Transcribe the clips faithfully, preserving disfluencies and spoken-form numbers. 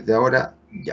desde ahora ya.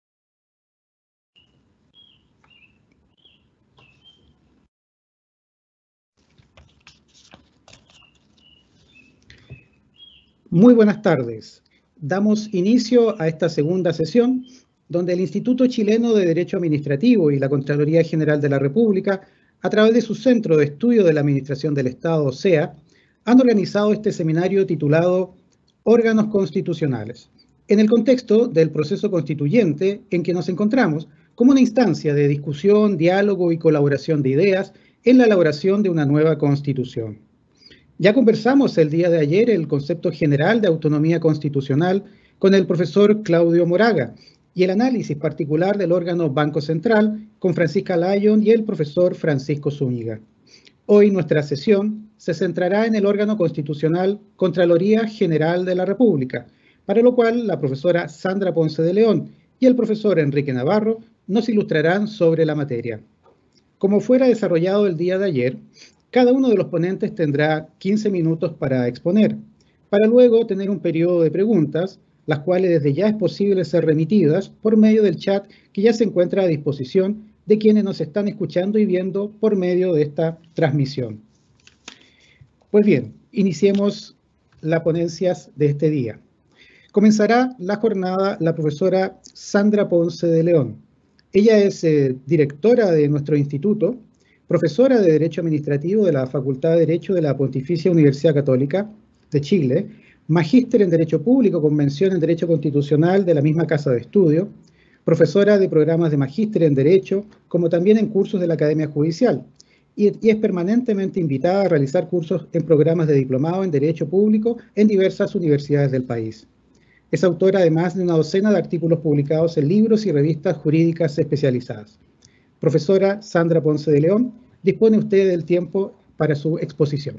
Muy buenas tardes. Damos inicio a esta segunda sesión, donde el Instituto Chileno de Derecho Administrativo y la Contraloría General de la República, a través de su Centro de Estudio de la Administración del Estado, C E A, han organizado este seminario titulado Órganos Constitucionales, en el contexto del proceso constituyente en que nos encontramos como una instancia de discusión, diálogo y colaboración de ideas en la elaboración de una nueva Constitución. Ya conversamos el día de ayer el concepto general de autonomía constitucional con el profesor Claudio Moraga y el análisis particular del órgano Banco Central con Francisca Lyon y el profesor Francisco Zúñiga. Hoy nuestra sesión se centrará en el órgano constitucional Contraloría General de la República, para lo cual la profesora Sandra Ponce de León y el profesor Enrique Navarro nos ilustrarán sobre la materia. Como fuera desarrollado el día de ayer, cada uno de los ponentes tendrá quince minutos para exponer, para luego tener un periodo de preguntas, las cuales desde ya es posible ser remitidas por medio del chat que ya se encuentra a disposición de quienes nos están escuchando y viendo por medio de esta transmisión. Pues bien, iniciemos las ponencias de este día. Comenzará la jornada la profesora Sandra Ponce de León. Ella es eh, directora de nuestro instituto, profesora de Derecho Administrativo de la Facultad de Derecho de la Pontificia Universidad Católica de Chile, magíster en Derecho Público con mención en Derecho Constitucional de la misma Casa de Estudio, profesora de programas de magíster en Derecho, como también en cursos de la Academia Judicial, y, y es permanentemente invitada a realizar cursos en programas de diplomado en Derecho Público en diversas universidades del país. Es autora además de una docena de artículos publicados en libros y revistas jurídicas especializadas. Profesora Sandra Ponce de León, dispone usted del tiempo para su exposición.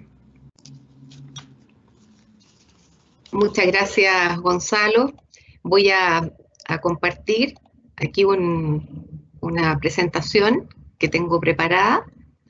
Muchas gracias, Gonzalo. Voy a, a compartir aquí un, una presentación que tengo preparada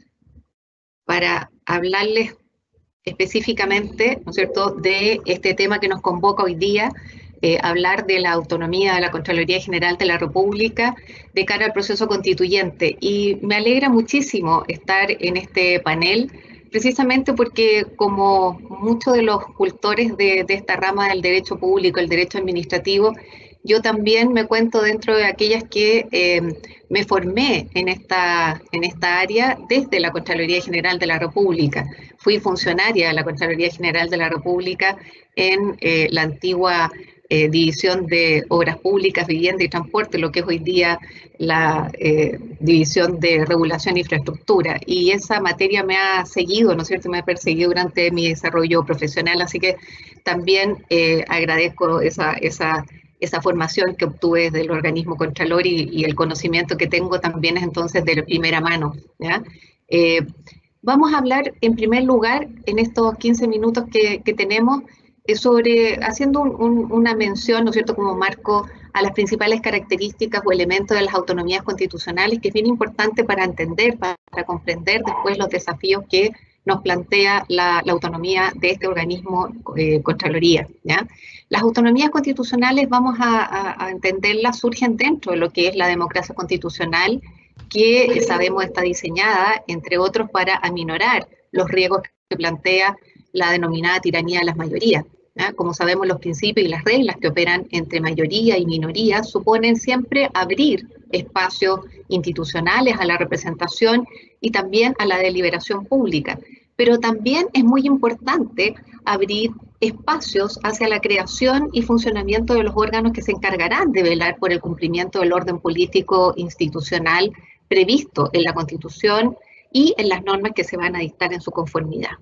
para hablarles específicamente, ¿no es cierto?, de este tema que nos convoca hoy día, Eh, hablar de la autonomía de la Contraloría General de la República de cara al proceso constituyente. Y me alegra muchísimo estar en este panel, precisamente porque como muchos de los cultores de, de esta rama del derecho público, el derecho administrativo, yo también me cuento dentro de aquellas que eh, me formé en esta, en esta área desde la Contraloría General de la República. Fui funcionaria de la Contraloría General de la República en eh, la antigua Eh, División de Obras Públicas, Vivienda y Transporte, lo que es hoy día la eh, División de Regulación e Infraestructura. Y esa materia me ha seguido, ¿no es cierto?, me ha perseguido durante mi desarrollo profesional, así que también eh, agradezco esa, esa, esa formación que obtuve desde el organismo Contralor y, y el conocimiento que tengo también es entonces de primera mano, ¿ya? Eh, vamos a hablar en primer lugar, en estos quince minutos que, que tenemos, sobre, haciendo un, un, una mención, ¿no es cierto?, como marco a las principales características o elementos de las autonomías constitucionales, que es bien importante para entender, para, para comprender después los desafíos que nos plantea la, la autonomía de este organismo eh, Contraloría, ¿ya? Las autonomías constitucionales, vamos a, a, a entenderlas, surgen dentro de lo que es la democracia constitucional, que sabemos está diseñada, entre otros, para aminorar los riesgos que plantea la denominada tiranía de las mayorías. ¿Ya? Como sabemos, los principios y las reglas que operan entre mayoría y minoría suponen siempre abrir espacios institucionales a la representación y también a la deliberación pública. Pero también es muy importante abrir espacios hacia la creación y funcionamiento de los órganos que se encargarán de velar por el cumplimiento del orden político institucional previsto en la Constitución y en las normas que se van a dictar en su conformidad.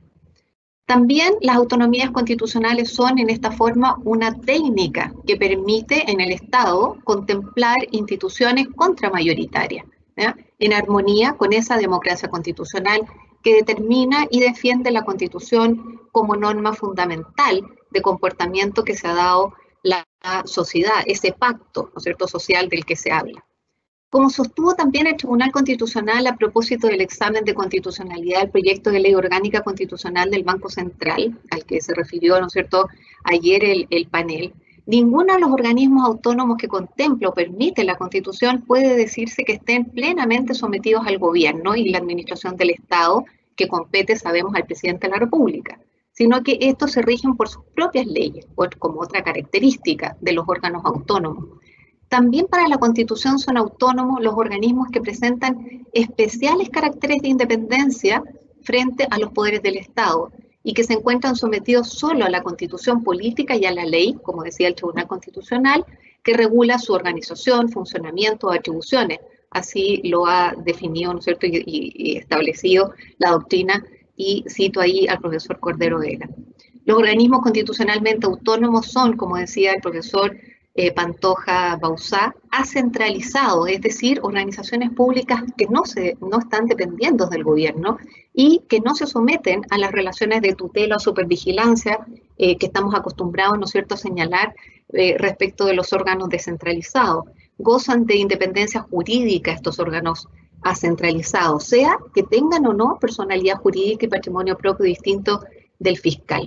También las autonomías constitucionales son en esta forma una técnica que permite en el Estado contemplar instituciones contramayoritarias, ¿ya?, en armonía con esa democracia constitucional que determina y defiende la Constitución como norma fundamental de comportamiento que se ha dado la sociedad, ese pacto, ¿no es cierto?, social del que se habla. Como sostuvo también el Tribunal Constitucional a propósito del examen de constitucionalidad del proyecto de ley orgánica constitucional del Banco Central, al que se refirió, ¿no es cierto?, ayer el, el panel, Ninguno de los organismos autónomos que contempla o permite la Constitución puede decirse que estén plenamente sometidos al gobierno y la administración del Estado, que compete, sabemos, al presidente de la República, sino que estos se rigen por sus propias leyes, como otra característica de los órganos autónomos. También para la Constitución son autónomos los organismos que presentan especiales caracteres de independencia frente a los poderes del Estado y que se encuentran sometidos solo a la Constitución política y a la ley, como decía el Tribunal Constitucional, que regula su organización, funcionamiento o atribuciones. Así lo ha definido, ¿no es cierto?, y, y establecido la doctrina, y cito ahí al profesor Cordero Vega. Los organismos constitucionalmente autónomos son, como decía el profesor eh, Pantoja Bauzá, acentralizados, es decir, organizaciones públicas que no, se, no están dependiendo del gobierno y que no se someten a las relaciones de tutela o supervigilancia eh, que estamos acostumbrados, ¿no es cierto?, a señalar eh, respecto de los órganos descentralizados. Gozan de independencia jurídica estos órganos centralizados, sea que tengan o no personalidad jurídica y patrimonio propio distinto del fiscal.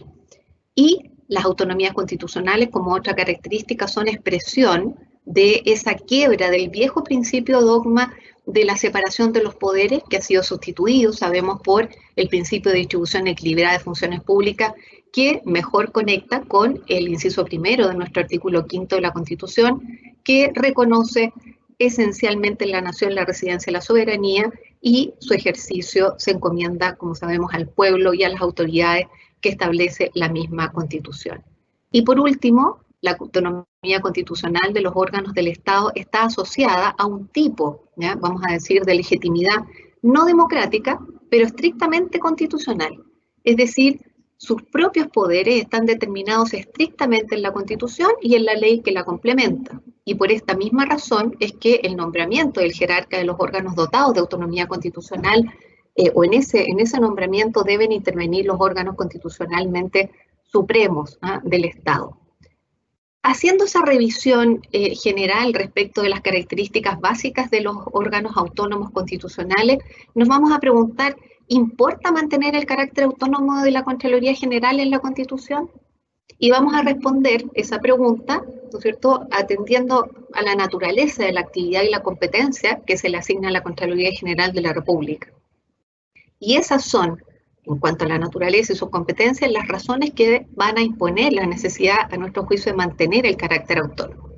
Y las autonomías constitucionales, como otra característica, son expresión de esa quiebra del viejo principio dogma de la separación de los poderes, que ha sido sustituido, sabemos, por el principio de distribución equilibrada de funciones públicas, que mejor conecta con el inciso primero de nuestro artículo quinto de la Constitución, que reconoce esencialmente en la nación la residencia de la soberanía y su ejercicio se encomienda, como sabemos, al pueblo y a las autoridades que establece la misma Constitución. Y por último, la autonomía constitucional de los órganos del Estado está asociada a un tipo, ¿ya?, vamos a decir, de legitimidad no democrática, pero estrictamente constitucional. Es decir, sus propios poderes están determinados estrictamente en la Constitución y en la ley que la complementa. Y por esta misma razón es que el nombramiento del jerarca de los órganos dotados de autonomía constitucional eh, o en ese, en ese nombramiento deben intervenir los órganos constitucionalmente supremos ¿eh? del Estado. Haciendo esa revisión eh, general respecto de las características básicas de los órganos autónomos constitucionales, nos vamos a preguntar, ¿importa mantener el carácter autónomo de la Contraloría General en la Constitución? Y vamos a responder esa pregunta, ¿no es cierto?, atendiendo a la naturaleza de la actividad y la competencia que se le asigna a la Contraloría General de la República. Y esas son, en cuanto a la naturaleza y sus competencias, las razones que van a imponer la necesidad, a nuestro juicio, de mantener el carácter autónomo.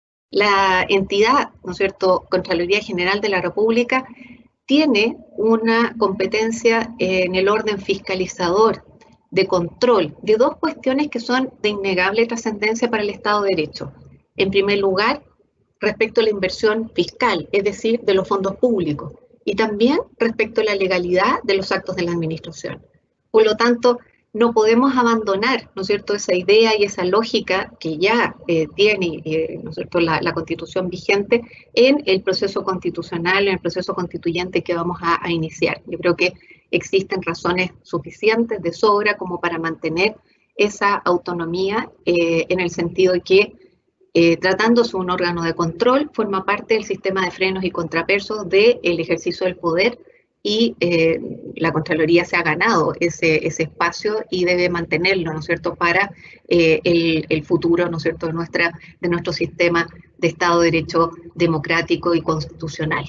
La entidad, ¿no es cierto?, Contraloría General de la República, tiene una competencia en el orden fiscalizador, de control, de dos cuestiones que son de innegable trascendencia para el Estado de Derecho. En primer lugar, respecto a la inversión fiscal, es decir, de los fondos públicos, y también respecto a la legalidad de los actos de la administración. Por lo tanto, no podemos abandonar, ¿no es cierto?, esa idea y esa lógica que ya eh, tiene eh, ¿no es cierto?, la, la Constitución vigente en el proceso constitucional, en el proceso constituyente que vamos a, a iniciar. Yo creo que existen razones suficientes de sobra como para mantener esa autonomía eh, en el sentido de que, eh, tratándose de un órgano de control, forma parte del sistema de frenos y contrapesos del ejercicio del poder y eh, la Contraloría se ha ganado ese, ese espacio y debe mantenerlo, ¿no es cierto?, para eh, el, el futuro, ¿no es cierto?, de, nuestra, de nuestro sistema de Estado de Derecho democrático y constitucional.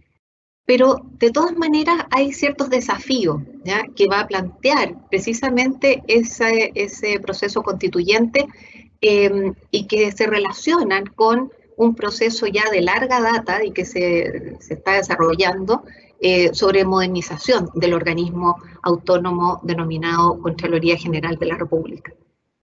Pero de todas maneras hay ciertos desafíos, ¿ya?, que va a plantear precisamente ese, ese proceso constituyente eh, y que se relacionan con un proceso ya de larga data y que se, se está desarrollando eh, sobre modernización del organismo autónomo denominado Contraloría General de la República.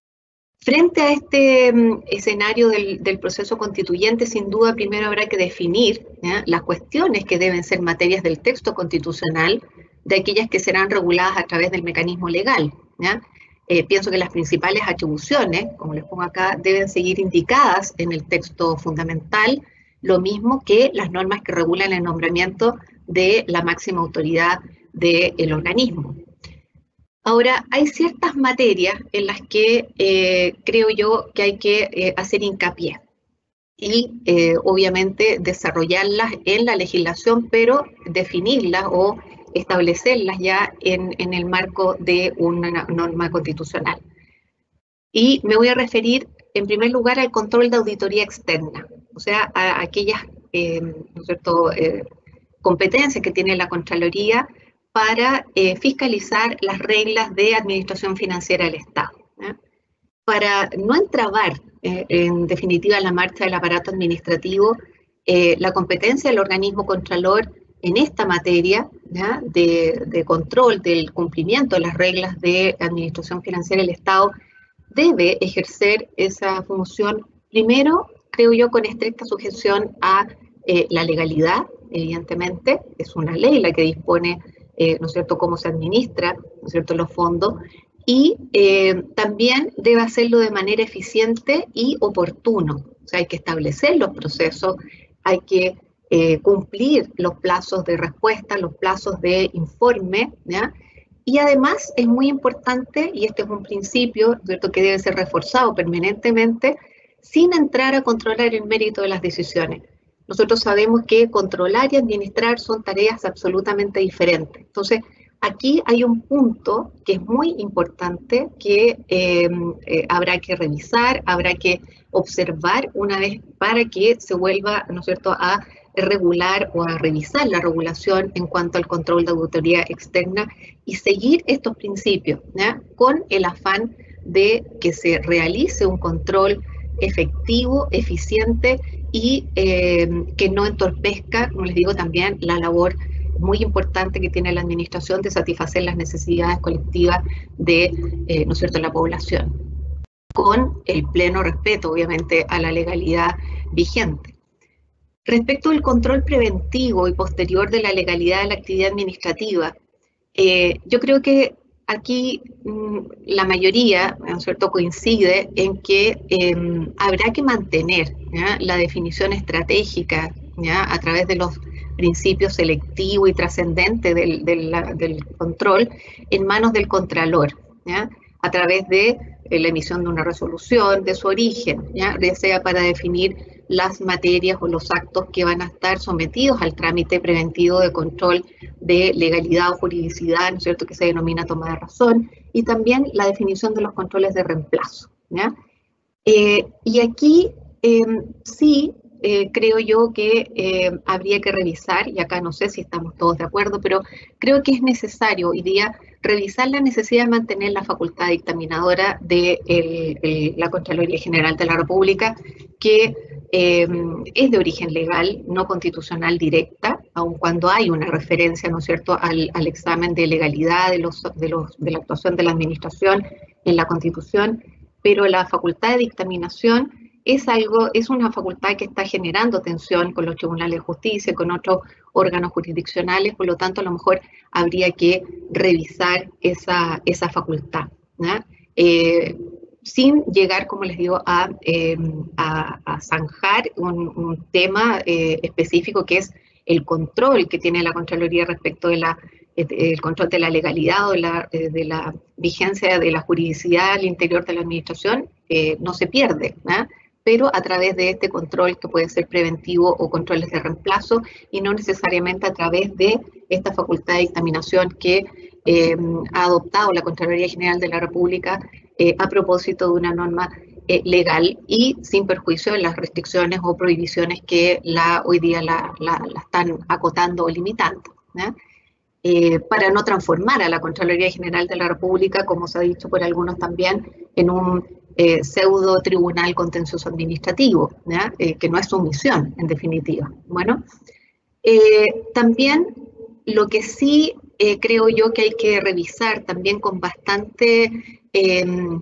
Frente a este um, escenario del, del proceso constituyente, sin duda, primero habrá que definir ¿ya? las cuestiones que deben ser materias del texto constitucional, de aquellas que serán reguladas a través del mecanismo legal. ¿ya? Eh, pienso que las principales atribuciones, como les pongo acá, deben seguir indicadas en el texto fundamental, lo mismo que las normas que regulan el nombramiento de la máxima autoridad del organismo. Ahora, hay ciertas materias en las que eh, creo yo que hay que eh, hacer hincapié y eh, obviamente desarrollarlas en la legislación, pero definirlas o establecerlas ya en, en el marco de una norma constitucional. Y me voy a referir en primer lugar, al control de auditoría externa, o sea, a aquellas eh, ¿no es cierto? Eh, competencias que tiene la Contraloría para eh, fiscalizar las reglas de administración financiera del Estado, ¿eh? Para no entrabar, eh, en definitiva, la marcha del aparato administrativo, eh, la competencia del organismo Contralor en esta materia, ¿ya? De, de control del cumplimiento de las reglas de administración financiera del Estado, debe ejercer esa función, primero, creo yo, con estricta sujeción a eh, la legalidad, evidentemente, es una ley la que dispone, eh, ¿no es cierto?, cómo se administra, ¿no es cierto?, los fondos, y eh, también debe hacerlo de manera eficiente y oportuno. O sea, hay que establecer los procesos, hay que eh, cumplir los plazos de respuesta, los plazos de informe, ¿ya? Y además es muy importante, y este es un principio, ¿cierto?, que debe ser reforzado permanentemente, sin entrar a controlar el mérito de las decisiones. Nosotros sabemos que controlar y administrar son tareas absolutamente diferentes. Entonces, aquí hay un punto que es muy importante que eh, eh, habrá que revisar, habrá que observar una vez para que se vuelva, ¿no es cierto?, a regular o a revisar la regulación en cuanto al control de auditoría externa y seguir estos principios, ¿ya? Con el afán de que se realice un control efectivo, eficiente y eh, que no entorpezca, como les digo, también la labor muy importante que tiene la administración de satisfacer las necesidades colectivas de, eh, ¿no es cierto?, la población, con el pleno respeto, obviamente, a la legalidad vigente. Respecto al control preventivo y posterior de la legalidad de la actividad administrativa, eh, yo creo que aquí mmm, la mayoría, ¿no es cierto?, coincide en que eh, habrá que mantener, ¿ya?, la definición estratégica, ¿ya?, a través de los principio selectivo y trascendente del, del, del control en manos del Contralor, ¿ya?, a través de eh, la emisión de una resolución, de su origen, ¿ya?, ya sea para definir las materias o los actos que van a estar sometidos al trámite preventivo de control de legalidad o juridicidad, ¿no es cierto?, que se denomina toma de razón, y también la definición de los controles de reemplazo, ¿ya? Eh, y aquí eh, sí, Eh, creo yo que eh, habría que revisar, y acá no sé si estamos todos de acuerdo, pero creo que es necesario hoy día revisar la necesidad de mantener la facultad dictaminadora de el, el, la Contraloría General de la República, que eh, es de origen legal, no constitucional directa, aun cuando hay una referencia, ¿no es cierto?, al, al examen de legalidad de, los, de, los, de la actuación de la administración en la Constitución, pero la facultad de dictaminación es algo, es una facultad que está generando tensión con los tribunales de justicia, con otros órganos jurisdiccionales, por lo tanto a lo mejor habría que revisar esa, esa facultad, ¿no? Eh, sin llegar, como les digo, a, eh, a, a zanjar un, un tema eh, específico que es el control que tiene la Contraloría respecto de la, el control de la legalidad o de la, de la vigencia de la juridicidad al interior de la administración, eh, no se pierde, ¿no?, pero a través de este control que puede ser preventivo o controles de reemplazo y no necesariamente a través de esta facultad de dictaminación que eh, ha adoptado la Contraloría General de la República eh, a propósito de una norma eh, legal y sin perjuicio de las restricciones o prohibiciones que la, hoy día la, la, la están acotando o limitando, ¿no? Eh, para no transformar a la Contraloría General de la República, como se ha dicho por algunos también, en un eh, pseudo tribunal contencioso administrativo, ¿ya? Eh, que no es su misión, en definitiva. Bueno, eh, también lo que sí eh, creo yo que hay que revisar también con bastante eh,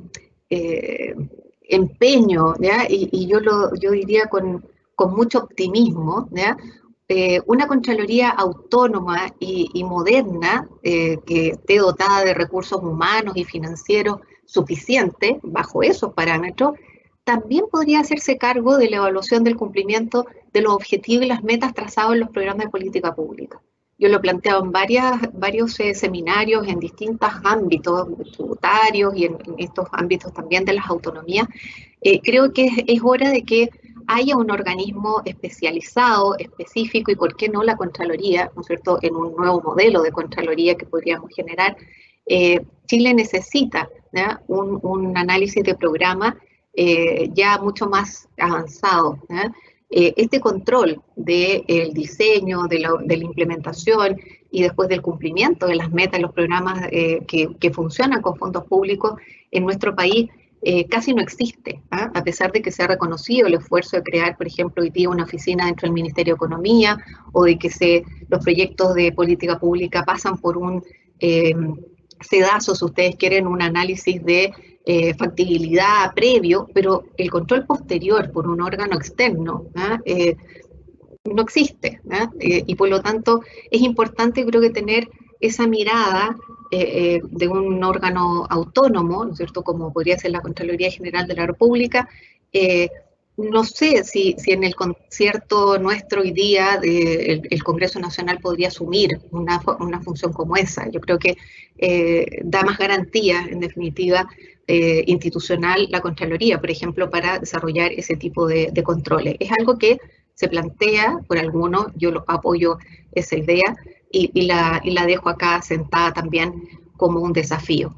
eh, empeño, ¿ya? Y, y yo, lo, yo diría con, con mucho optimismo, ¿ya? Eh, una Contraloría autónoma y, y moderna, eh, que esté dotada de recursos humanos y financieros suficientes, bajo esos parámetros, también podría hacerse cargo de la evaluación del cumplimiento de los objetivos y las metas trazados en los programas de política pública. Yo lo he planteado en varias, varios eh, seminarios en distintos ámbitos tributarios y en, en estos ámbitos también de las autonomías. Eh, creo que es, es hora de que haya un organismo especializado, específico, y por qué no la Contraloría, ¿no es cierto?, en un nuevo modelo de Contraloría que podríamos generar. Eh, Chile necesita, ¿ya?, un, un análisis de programa eh, ya mucho más avanzado, ¿eh? Eh, este control del diseño, de la, de la implementación y después del cumplimiento de las metas, los programas eh, que, que funcionan con fondos públicos en nuestro país eh, casi no existe, ¿eh? A pesar de que se ha reconocido el esfuerzo de crear, por ejemplo, hoy día una oficina dentro del Ministerio de Economía, o de que se, los proyectos de política pública pasan por un eh, sedazo, si ustedes quieren, un análisis de Eh, factibilidad previo, pero el control posterior por un órgano externo ¿eh? Eh, no existe, ¿eh? Eh, y por lo tanto es importante, creo que, tener esa mirada eh, eh, de un órgano autónomo, ¿no es cierto?, como podría ser la Contraloría General de la República. Eh, no sé si, si en el concierto nuestro hoy día de, el, el Congreso Nacional podría asumir una, una función como esa. Yo creo que eh, da más garantía, en definitiva, Eh, institucional la Contraloría, por ejemplo, para desarrollar ese tipo de, de controles. Es algo que se plantea por algunos, yo lo apoyo esa idea y, y, la, y la dejo acá sentada también como un desafío.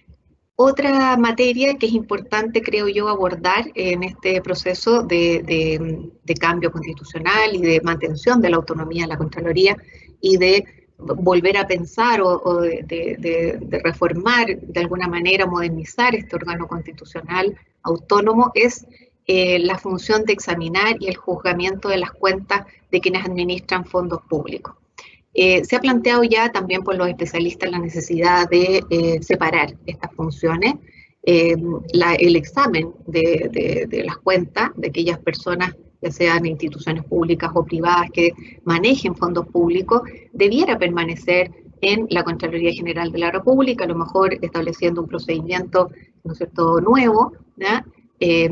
Otra materia que es importante, creo yo, abordar en este proceso de, de, de cambio constitucional y de mantención de la autonomía de la Contraloría y de volver a pensar o, o de, de, de reformar de alguna manera, modernizar este órgano constitucional autónomo, es eh, la función de examinar y el juzgamiento de las cuentas de quienes administran fondos públicos. Eh, se ha planteado ya también por los especialistas la necesidad de eh, separar estas funciones, eh, la, el examen de, de, de las cuentas de aquellas personas, ya sean instituciones públicas o privadas que manejen fondos públicos, debiera permanecer en la Contraloría General de la República, a lo mejor estableciendo un procedimiento, ¿no es cierto?, nuevo, ¿no?, eh,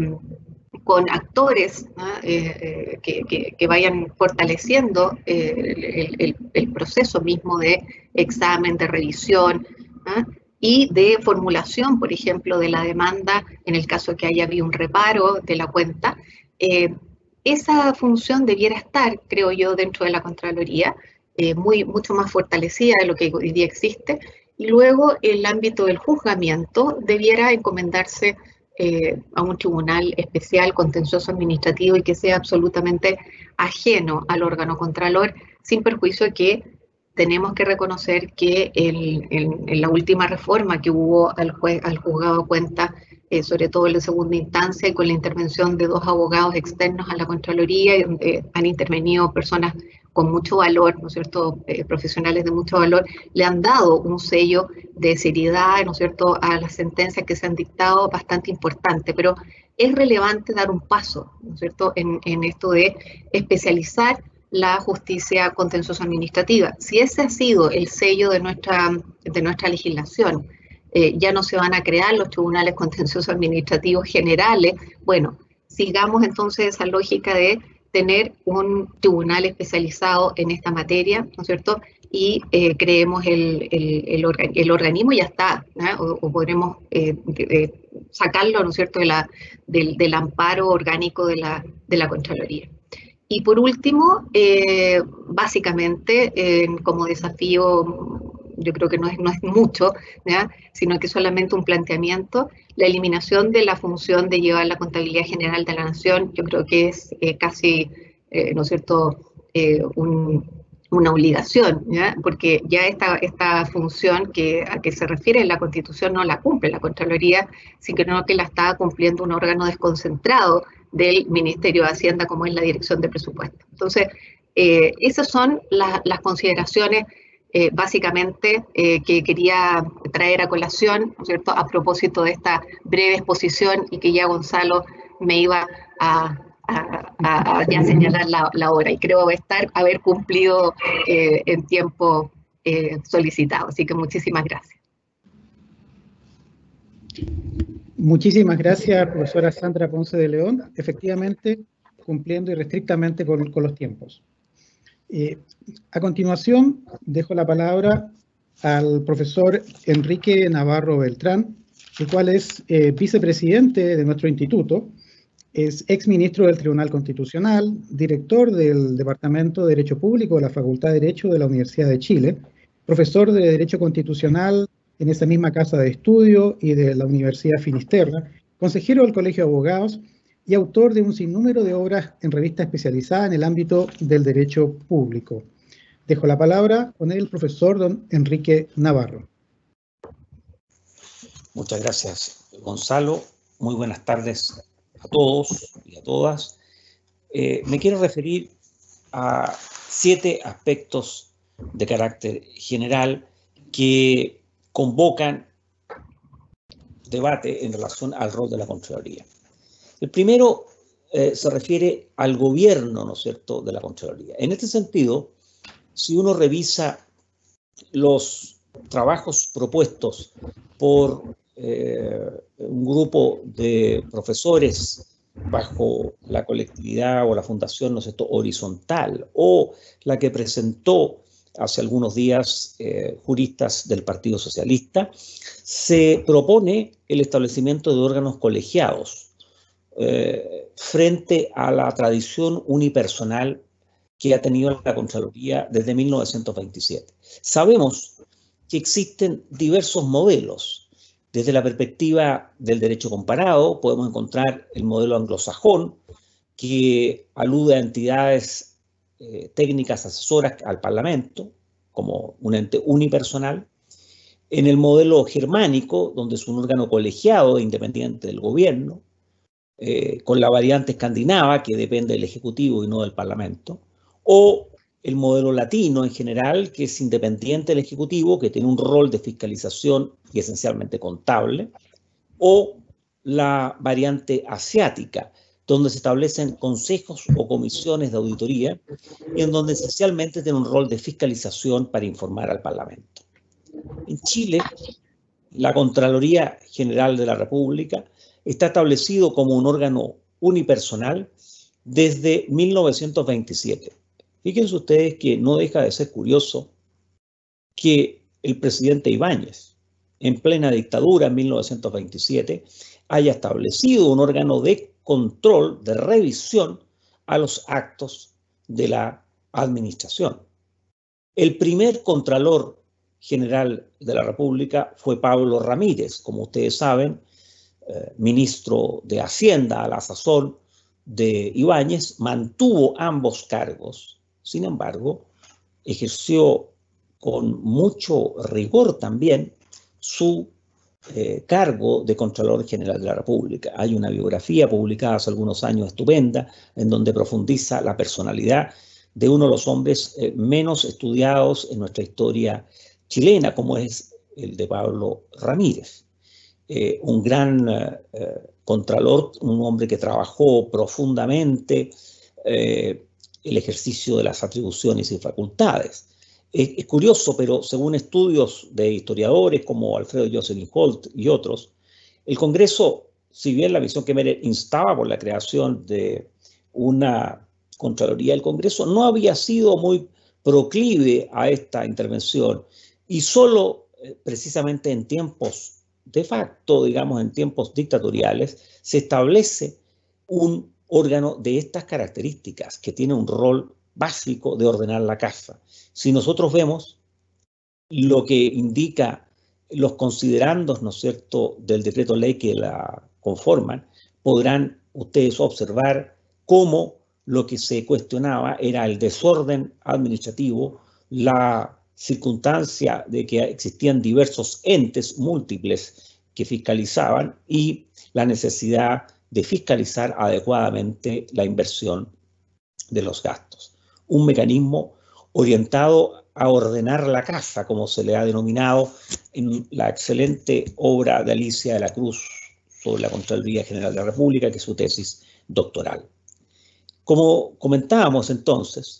con actores, ¿no?, eh, que, que, que vayan fortaleciendo eh, el, el, el proceso mismo de examen, de revisión, ¿no?, y de formulación, por ejemplo, de la demanda en el caso que haya habido un reparo de la cuenta. Eh, esa función debiera estar, creo yo, dentro de la Contraloría, eh, muy, mucho más fortalecida de lo que hoy día existe, y luego el ámbito del juzgamiento debiera encomendarse eh, a un tribunal especial contencioso administrativo y que sea absolutamente ajeno al órgano contralor, sin perjuicio de que tenemos que reconocer que el, el, en la última reforma que hubo al, juez, al juzgado de cuentas, eh, sobre todo en la segunda instancia, y con la intervención de dos abogados externos a la Contraloría, donde han intervenido personas con mucho valor, ¿no es cierto?, eh, profesionales de mucho valor, le han dado un sello de seriedad, ¿no es cierto?, a las sentencias que se han dictado bastante importante, pero es relevante dar un paso, ¿no es cierto?, en, en esto de especializar la justicia contencioso administrativa. Si ese ha sido el sello de nuestra, de nuestra legislación, eh, ya no se van a crear los tribunales contenciosos administrativos generales. Bueno, sigamos entonces esa lógica de tener un tribunal especializado en esta materia, ¿no es cierto?, y eh, creemos el, el, el, organ, el organismo ya está, ¿eh?, o, o podremos eh, de, de sacarlo, ¿no es cierto?, de la, del, del amparo orgánico de la, de la Contraloría. Y por último, eh, básicamente, eh, como desafío, yo creo que no es, no es mucho, ¿ya?, sino que solamente un planteamiento, la eliminación de la función de llevar la contabilidad general de la nación. Yo creo que es eh, casi, eh, ¿no es cierto?, eh, un, una obligación, ¿ya?, porque ya esta, esta función que, a que se refiere en la Constitución no la cumple la Contraloría, sino que la está cumpliendo un órgano desconcentrado del Ministerio de Hacienda, como es la Dirección de Presupuesto. Entonces, eh, esas son la, las consideraciones eh, básicamente eh, que quería traer a colación, ¿no es cierto?, a propósito de esta breve exposición, y que ya Gonzalo me iba a, a, a, a ya señalar la, la hora, y creo estar, haber cumplido eh, en tiempo eh, solicitado. Así que muchísimas gracias. Muchísimas gracias, profesora Sandra Ponce de León. Efectivamente, cumpliendo irrestrictamente con, con los tiempos. Eh, a continuación, dejo la palabra al profesor Enrique Navarro Beltrán, el cual es eh, vicepresidente de nuestro instituto, es exministro del Tribunal Constitucional, director del Departamento de Derecho Público de la Facultad de Derecho de la Universidad de Chile, profesor de Derecho Constitucional en esa misma casa de estudio y de la Universidad Finisterra, consejero del Colegio de Abogados y autor de un sinnúmero de obras en revistas especializadas en el ámbito del derecho público. Dejo la palabra con el profesor don Enrique Navarro. Muchas gracias, Gonzalo. Muy buenas tardes a todos y a todas. Eh, me quiero referir a siete aspectos de carácter general que convocan debate en relación al rol de la Contraloría. El primero eh, se refiere al gobierno, ¿no es cierto?, de la Contraloría. En este sentido, si uno revisa los trabajos propuestos por eh, un grupo de profesores bajo la colectividad o la fundación, ¿no es cierto?, Horizontal, o la que presentó hace algunos días eh, juristas del Partido Socialista, se propone el establecimiento de órganos colegiados eh, frente a la tradición unipersonal que ha tenido la Contraloría desde mil novecientos veintisiete. Sabemos que existen diversos modelos. Desde la perspectiva del derecho comparado, podemos encontrar el modelo anglosajón, que alude a entidades eh, técnicas asesoras al Parlamento, como un ente unipersonal. En el modelo germánico, donde es un órgano colegiado e independiente del gobierno, eh, con la variante escandinava, que depende del Ejecutivo y no del Parlamento, o el modelo latino en general, que es independiente del Ejecutivo, que tiene un rol de fiscalización y esencialmente contable, o la variante asiática, donde se establecen consejos o comisiones de auditoría y en donde esencialmente tiene un rol de fiscalización para informar al Parlamento. En Chile, la Contraloría General de la República está establecido como un órgano unipersonal desde mil novecientos veintisiete. Fíjense ustedes que no deja de ser curioso que el presidente Ibáñez, en plena dictadura en mil novecientos veintisiete, haya establecido un órgano de control, de revisión a los actos de la administración. El primer Contralor General de la República fue Pablo Ramírez, como ustedes saben, eh, ministro de Hacienda a la sazón de Ibáñez, mantuvo ambos cargos. Sin embargo, ejerció con mucho rigor también su eh, cargo de Contralor General de la República. Hay una biografía publicada hace algunos años estupenda en donde profundiza la personalidad de uno de los hombres eh, menos estudiados en nuestra historia chilena, como es el de Pablo Ramírez. Eh, un gran eh, contralor, un hombre que trabajó profundamente eh, el ejercicio de las atribuciones y facultades. Es, es curioso, pero según estudios de historiadores como Alfredo Jocelyn Holt y otros, el Congreso, si bien la Misión Kemmerer instaba por la creación de una Contraloría del Congreso, no había sido muy proclive a esta intervención y solo eh, precisamente en tiempos de facto, digamos en tiempos dictatoriales, se establece un órgano de estas características que tiene un rol básico de ordenar la casa. Si nosotros vemos lo que indica los considerandos, ¿no es cierto?, del decreto ley que la conforman, podrán ustedes observar cómo lo que se cuestionaba era el desorden administrativo, la circunstancia de que existían diversos entes múltiples que fiscalizaban y la necesidad de fiscalizar adecuadamente la inversión de los gastos. Un mecanismo orientado a ordenar la casa, como se le ha denominado en la excelente obra de Alicia de la Cruz sobre la Contraloría General de la República, que es su tesis doctoral. Como comentábamos entonces,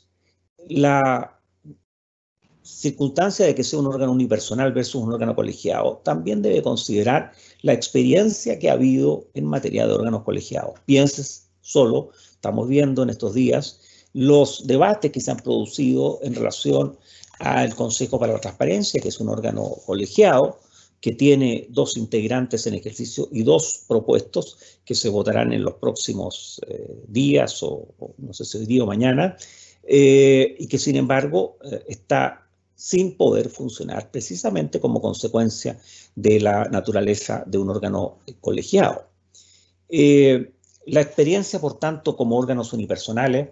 la circunstancia de que sea un órgano unipersonal versus un órgano colegiado también debe considerar la experiencia que ha habido en materia de órganos colegiados. Pienses solo, estamos viendo en estos días los debates que se han producido en relación al Consejo para la Transparencia, que es un órgano colegiado, que tiene dos integrantes en ejercicio y dos propuestos que se votarán en los próximos eh, días o, o no sé si hoy día o mañana, eh, y que sin embargo eh, está sin poder funcionar precisamente como consecuencia de la naturaleza de un órgano colegiado. Eh, la experiencia, por tanto, como órganos unipersonales,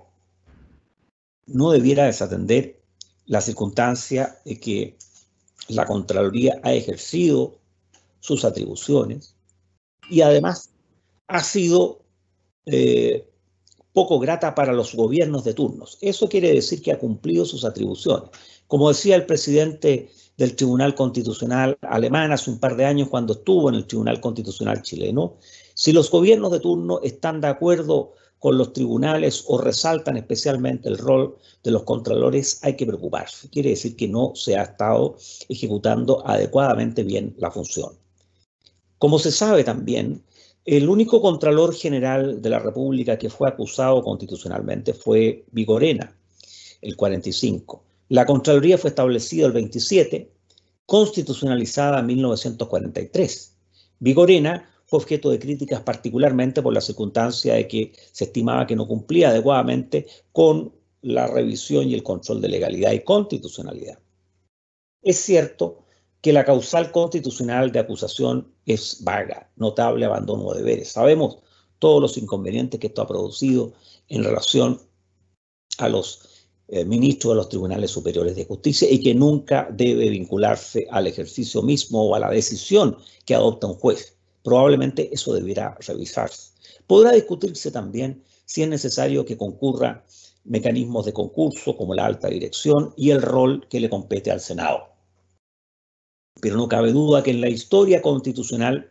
no debiera desatender la circunstancia de que la Contraloría ha ejercido sus atribuciones y además ha sido eh, poco grata para los gobiernos de turnos. Eso quiere decir que ha cumplido sus atribuciones. Como decía el presidente del Tribunal Constitucional alemán hace un par de años cuando estuvo en el Tribunal Constitucional chileno, si los gobiernos de turno están de acuerdo con los tribunales o resaltan especialmente el rol de los contralores, hay que preocuparse. Quiere decir que no se ha estado ejecutando adecuadamente bien la función. Como se sabe también, el único Contralor General de la República que fue acusado constitucionalmente fue Vigorena, el cuarenta y cinco. La Contraloría fue establecida el veintisiete, constitucionalizada en mil novecientos cuarenta y tres. Vigorena fue objeto de críticas particularmente por la circunstancia de que se estimaba que no cumplía adecuadamente con la revisión y el control de legalidad y constitucionalidad. Es cierto que la causal constitucional de acusación es vaga, notable abandono de deberes. Sabemos todos los inconvenientes que esto ha producido en relación a los eh, ministros de los tribunales superiores de justicia y que nunca debe vincularse al ejercicio mismo o a la decisión que adopta un juez. Probablemente eso deberá revisarse. Podrá discutirse también si es necesario que concurra mecanismos de concurso como la alta dirección y el rol que le compete al Senado. Pero no cabe duda que en la historia constitucional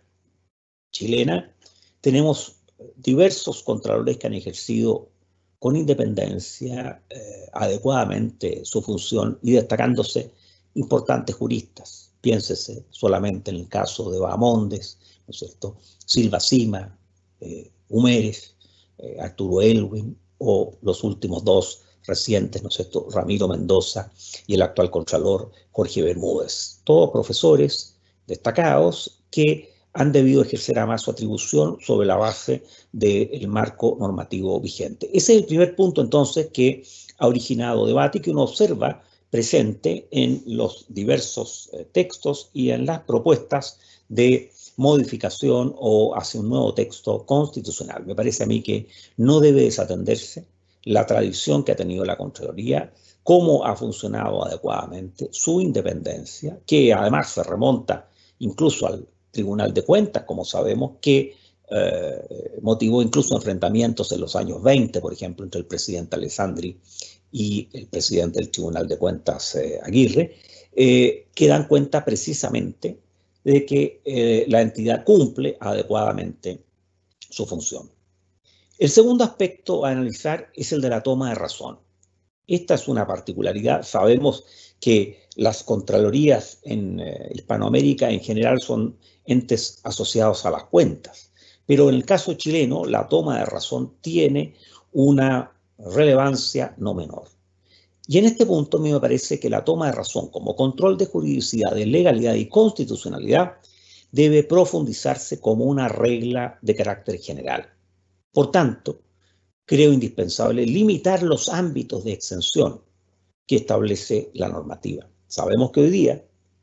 chilena tenemos diversos contralores que han ejercido con independencia eh, adecuadamente su función y destacándose importantes juristas. Piénsese solamente en el caso de Bahamondes, ¿no es cierto?, Silva Sima, eh, Humérez, eh, Arturo Elwin o los últimos dos recientes, ¿no es cierto?, Ramiro Mendoza y el actual Contralor Jorge Bermúdez. Todos profesores destacados que han debido ejercer además su atribución sobre la base del marco normativo vigente. Ese es el primer punto entonces que ha originado debate y que uno observa presente en los diversos eh, textos y en las propuestas de modificación o hacia un nuevo texto constitucional. Me parece a mí que no debe desatenderse la tradición que ha tenido la Contraloría, cómo ha funcionado adecuadamente, su independencia, que además se remonta incluso al Tribunal de Cuentas, como sabemos, que eh, motivó incluso enfrentamientos en los años veinte, por ejemplo, entre el presidente Alessandri y el presidente del Tribunal de Cuentas, eh, Aguirre, eh, que dan cuenta precisamente de que eh, la entidad cumple adecuadamente su función. El segundo aspecto a analizar es el de la toma de razón. Esta es una particularidad. Sabemos que las contralorías en eh, Hispanoamérica en general son entes asociados a las cuentas, pero en el caso chileno la toma de razón tiene una relevancia no menor. Y en este punto a mí me parece que la toma de razón como control de juridicidad, de legalidad y constitucionalidad debe profundizarse como una regla de carácter general. Por tanto, creo indispensable limitar los ámbitos de exención que establece la normativa. Sabemos que hoy día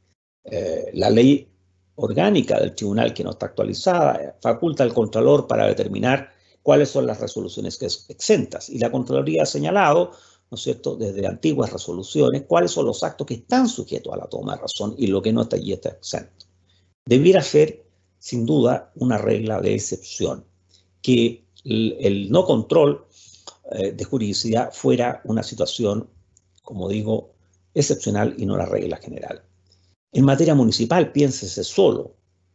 eh, la ley orgánica del tribunal, que no está actualizada, faculta al Contralor para determinar cuáles son las resoluciones que es exentas. Y la Contraloría ha señalado, ¿no es cierto?, desde antiguas resoluciones, cuáles son los actos que están sujetos a la toma de razón y lo que no está allí está exento. Debiera ser, sin duda, una regla de excepción, que el, el no control eh, de juridicidad fuera una situación, como digo, excepcional y no la regla general. En materia municipal, piénsese solo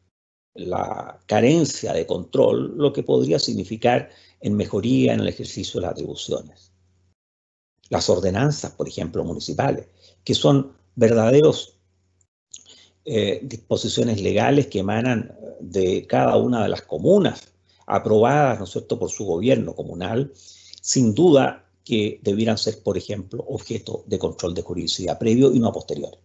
la carencia de control, lo que podría significar en mejoría en el ejercicio de las atribuciones. Las ordenanzas, por ejemplo, municipales, que son verdaderos eh, disposiciones legales que emanan de cada una de las comunas, aprobadas, ¿no es cierto?, por su gobierno comunal, sin duda que debieran ser, por ejemplo, objeto de control de juridicidad previo y no posterior.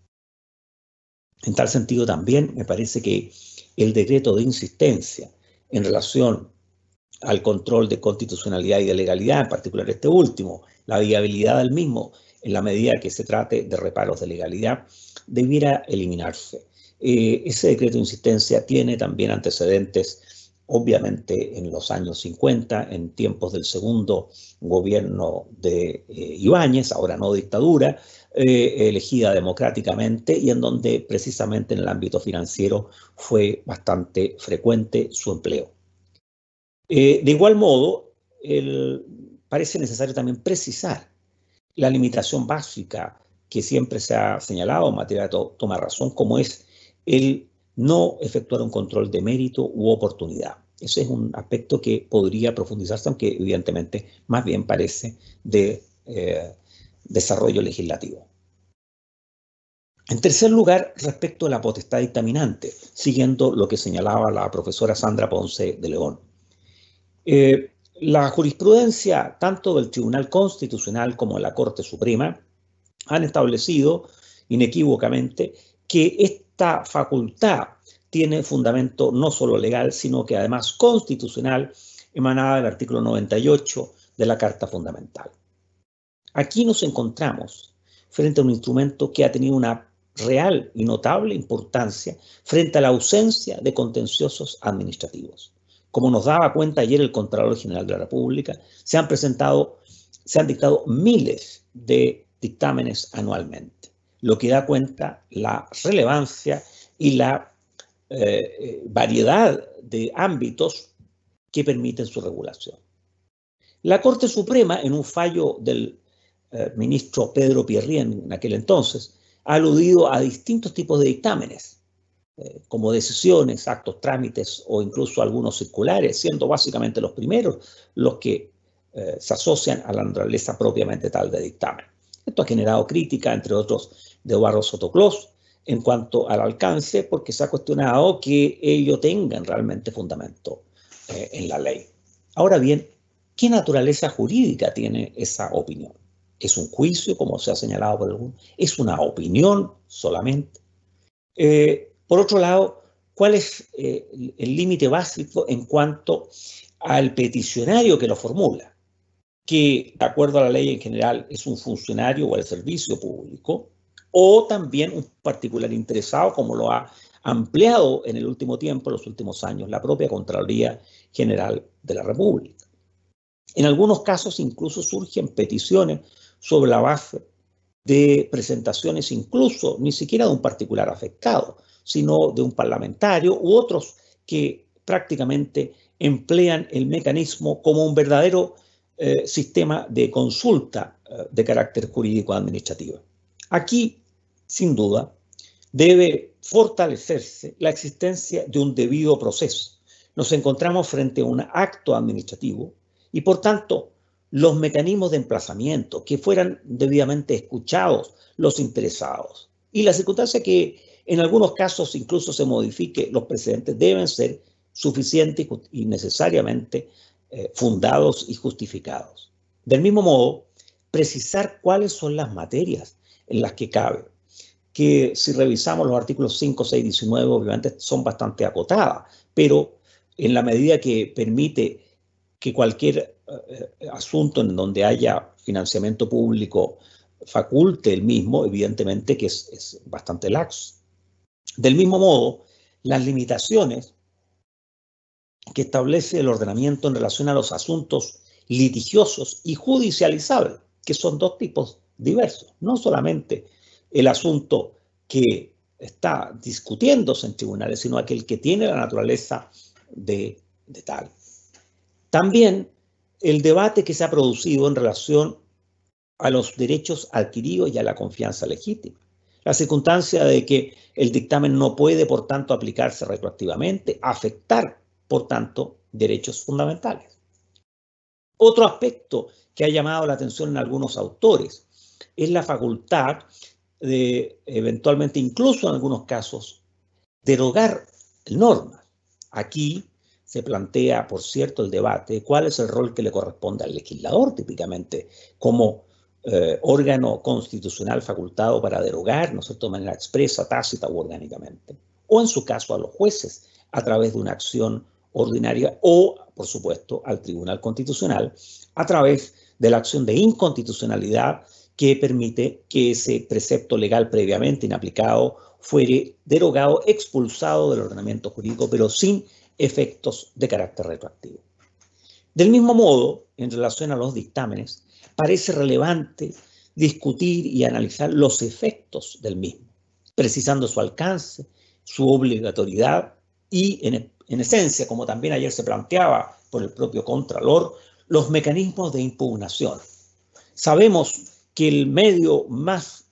En tal sentido también me parece que el decreto de insistencia en relación al control de constitucionalidad y de legalidad, en particular este último, la viabilidad del mismo, en la medida que se trate de reparos de legalidad, debiera eliminarse. Eh, ese decreto de insistencia tiene también antecedentes obviamente en los años cincuenta, en tiempos del segundo gobierno de eh, Ibáñez, ahora no dictadura, eh, elegida democráticamente y en donde precisamente en el ámbito financiero fue bastante frecuente su empleo. Eh, de igual modo, el, parece necesario también precisar la limitación básica que siempre se ha señalado en materia de to toma razón, como es el no efectuar un control de mérito u oportunidad. Ese es un aspecto que podría profundizarse, aunque evidentemente más bien parece de eh, desarrollo legislativo. En tercer lugar, respecto a la potestad dictaminante, siguiendo lo que señalaba la profesora Sandra Ponce de León. Eh, la jurisprudencia, tanto del Tribunal Constitucional como de la Corte Suprema, han establecido inequívocamente que esta facultad tiene fundamento no solo legal, sino que además constitucional, emanada del artículo noventa y ocho de la Carta Fundamental. Aquí nos encontramos frente a un instrumento que ha tenido una real y notable importancia frente a la ausencia de contenciosos administrativos. Como nos daba cuenta ayer el Contralor General de la República, se han presentado, se han dictado miles de dictámenes anualmente, lo que da cuenta la relevancia y la eh, variedad de ámbitos que permiten su regulación. La Corte Suprema, en un fallo del eh, ministro Pedro Pierrien en aquel entonces, ha aludido a distintos tipos de dictámenes, eh, como decisiones, actos, trámites o incluso algunos circulares, siendo básicamente los primeros los que eh, se asocian a la naturaleza propiamente tal de dictamen. Esto ha generado crítica, entre otros, de Eduardo Sotoclós, en cuanto al alcance, porque se ha cuestionado que ello tengan realmente fundamento eh, en la ley. Ahora bien, ¿qué naturaleza jurídica tiene esa opinión? ¿Es un juicio, como se ha señalado por algunos? ¿Es una opinión solamente? Eh, por otro lado, ¿cuál es eh, el límite básico en cuanto al peticionario que lo formula? Que, de acuerdo a la ley en general, es un funcionario o el servicio público, o también un particular interesado, como lo ha ampliado en el último tiempo, en los últimos años, la propia Contraloría General de la República. En algunos casos incluso surgen peticiones sobre la base de presentaciones incluso ni siquiera de un particular afectado, sino de un parlamentario u otros que prácticamente emplean el mecanismo como un verdadero eh, sistema de consulta eh, de carácter jurídico-administrativo. Aquí, sin duda, debe fortalecerse la existencia de un debido proceso. Nos encontramos frente a un acto administrativo y, por tanto, los mecanismos de emplazamiento, que fueran debidamente escuchados los interesados. Y la circunstancia que en algunos casos incluso se modifique los precedentes deben ser suficientes y necesariamente eh, fundados y justificados. Del mismo modo, precisar cuáles son las materias en las que cabe, que si revisamos los artículos cinco, seis, diecinueve, obviamente son bastante acotadas, pero en la medida que permite que cualquier eh, asunto en donde haya financiamiento público faculte el mismo, evidentemente que es, es bastante laxo. Del mismo modo, las limitaciones que establece el ordenamiento en relación a los asuntos litigiosos y judicializables, que son dos tipos diversos, no solamente el asunto que está discutiéndose en tribunales, sino aquel que tiene la naturaleza de, de tal. También el debate que se ha producido en relación a los derechos adquiridos y a la confianza legítima. La circunstancia de que el dictamen no puede, por tanto, aplicarse retroactivamente, afectar, por tanto, derechos fundamentales. Otro aspecto que ha llamado la atención en algunos autores es la facultad de, eventualmente, incluso en algunos casos, derogar normas. Aquí se plantea, por cierto, el debate de cuál es el rol que le corresponde al legislador, típicamente, como eh, órgano constitucional facultado para derogar, ¿no es cierto?, de manera expresa, tácita u orgánicamente, o en su caso a los jueces, a través de una acción ordinaria, o, por supuesto, al Tribunal Constitucional, a través de la acción de inconstitucionalidad que permite que ese precepto legal previamente inaplicado fuere derogado, expulsado del ordenamiento jurídico, pero sin efectos de carácter retroactivo. Del mismo modo, en relación a los dictámenes, parece relevante discutir y analizar los efectos del mismo, precisando su alcance, su obligatoriedad y, en, en esencia, como también ayer se planteaba por el propio Contralor, los mecanismos de impugnación. Sabemos que el medio más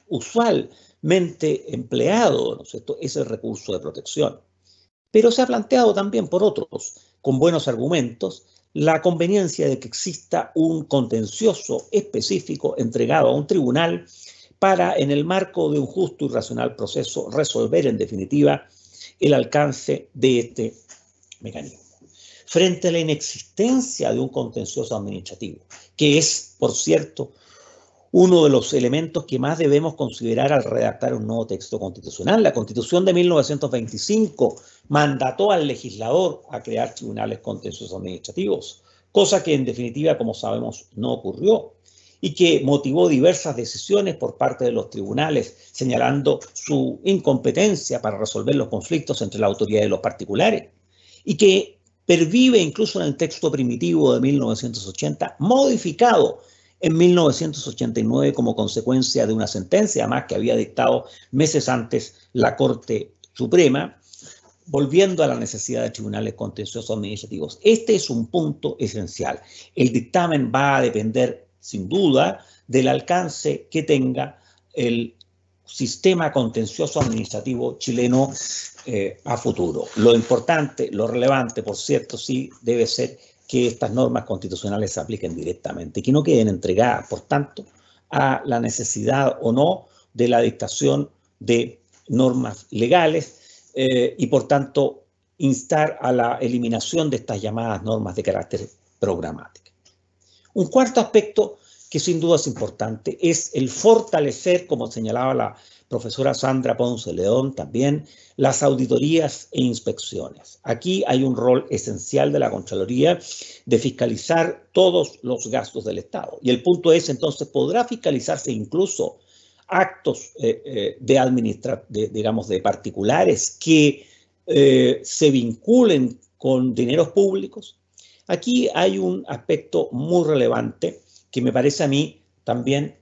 usualmente empleado, ¿no es cierto?, es el recurso de protección, pero se ha planteado también por otros, con buenos argumentos, la conveniencia de que exista un contencioso específico entregado a un tribunal para, en el marco de un justo y racional proceso, resolver en definitiva el alcance de este mecanismo. Frente a la inexistencia de un contencioso administrativo, que es, por cierto, uno de los elementos que más debemos considerar al redactar un nuevo texto constitucional. La Constitución de mil novecientos veinticinco mandató al legislador a crear tribunales contenciosos administrativos, cosa que en definitiva, como sabemos, no ocurrió y que motivó diversas decisiones por parte de los tribunales, señalando su incompetencia para resolver los conflictos entre la autoridad y los particulares, y que pervive incluso en el texto primitivo de mil novecientos ochenta, modificado en mil novecientos ochenta y nueve como consecuencia de una sentencia, además que había dictado meses antes la Corte Suprema, volviendo a la necesidad de tribunales contenciosos administrativos. Este es un punto esencial. El dictamen va a depender, sin duda, del alcance que tenga el sistema contencioso administrativo chileno eh, a futuro. Lo importante, lo relevante, por cierto, sí debe ser que estas normas constitucionales se apliquen directamente y que no queden entregadas, por tanto, a la necesidad o no de la dictación de normas legales eh, y, por tanto, instar a la eliminación de estas llamadas normas de carácter programático. Un cuarto aspecto que sin duda es importante es el fortalecer, como señalaba la profesora Sandra Ponce León también, las auditorías e inspecciones. Aquí hay un rol esencial de la Contraloría de fiscalizar todos los gastos del Estado. Y el punto es, entonces, ¿podrá fiscalizarse incluso actos eh, eh, de administra de, digamos, de particulares que eh, se vinculen con dineros públicos? Aquí hay un aspecto muy relevante que me parece a mí también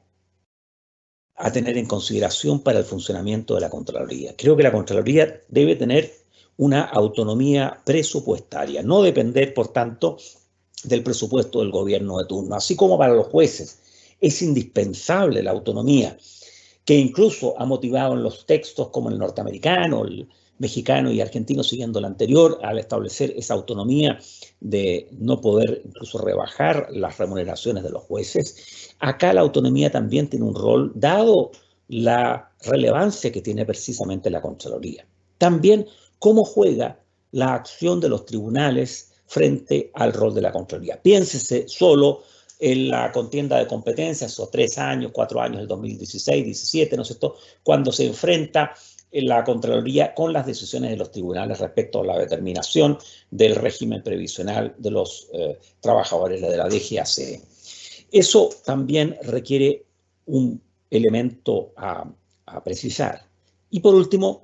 a tener en consideración para el funcionamiento de la Contraloría. Creo que la Contraloría debe tener una autonomía presupuestaria, no depender, por tanto, del presupuesto del gobierno de turno. Así como para los jueces es indispensable la autonomía, que incluso ha motivado en los textos como el norteamericano, el mexicano y argentino, siguiendo el anterior, al establecer esa autonomía de no poder incluso rebajar las remuneraciones de los jueces. Acá la autonomía también tiene un rol, dado la relevancia que tiene precisamente la Contraloría. También cómo juega la acción de los tribunales frente al rol de la Contraloría. Piénsese solo en la contienda de competencias, esos tres años, cuatro años, el dos mil dieciséis, diecisiete, ¿no es cierto?, cuando se enfrenta en la Contraloría con las decisiones de los tribunales respecto a la determinación del régimen previsional de los eh, trabajadores de la D G A C E. Eso también requiere un elemento a, a precisar. Y por último,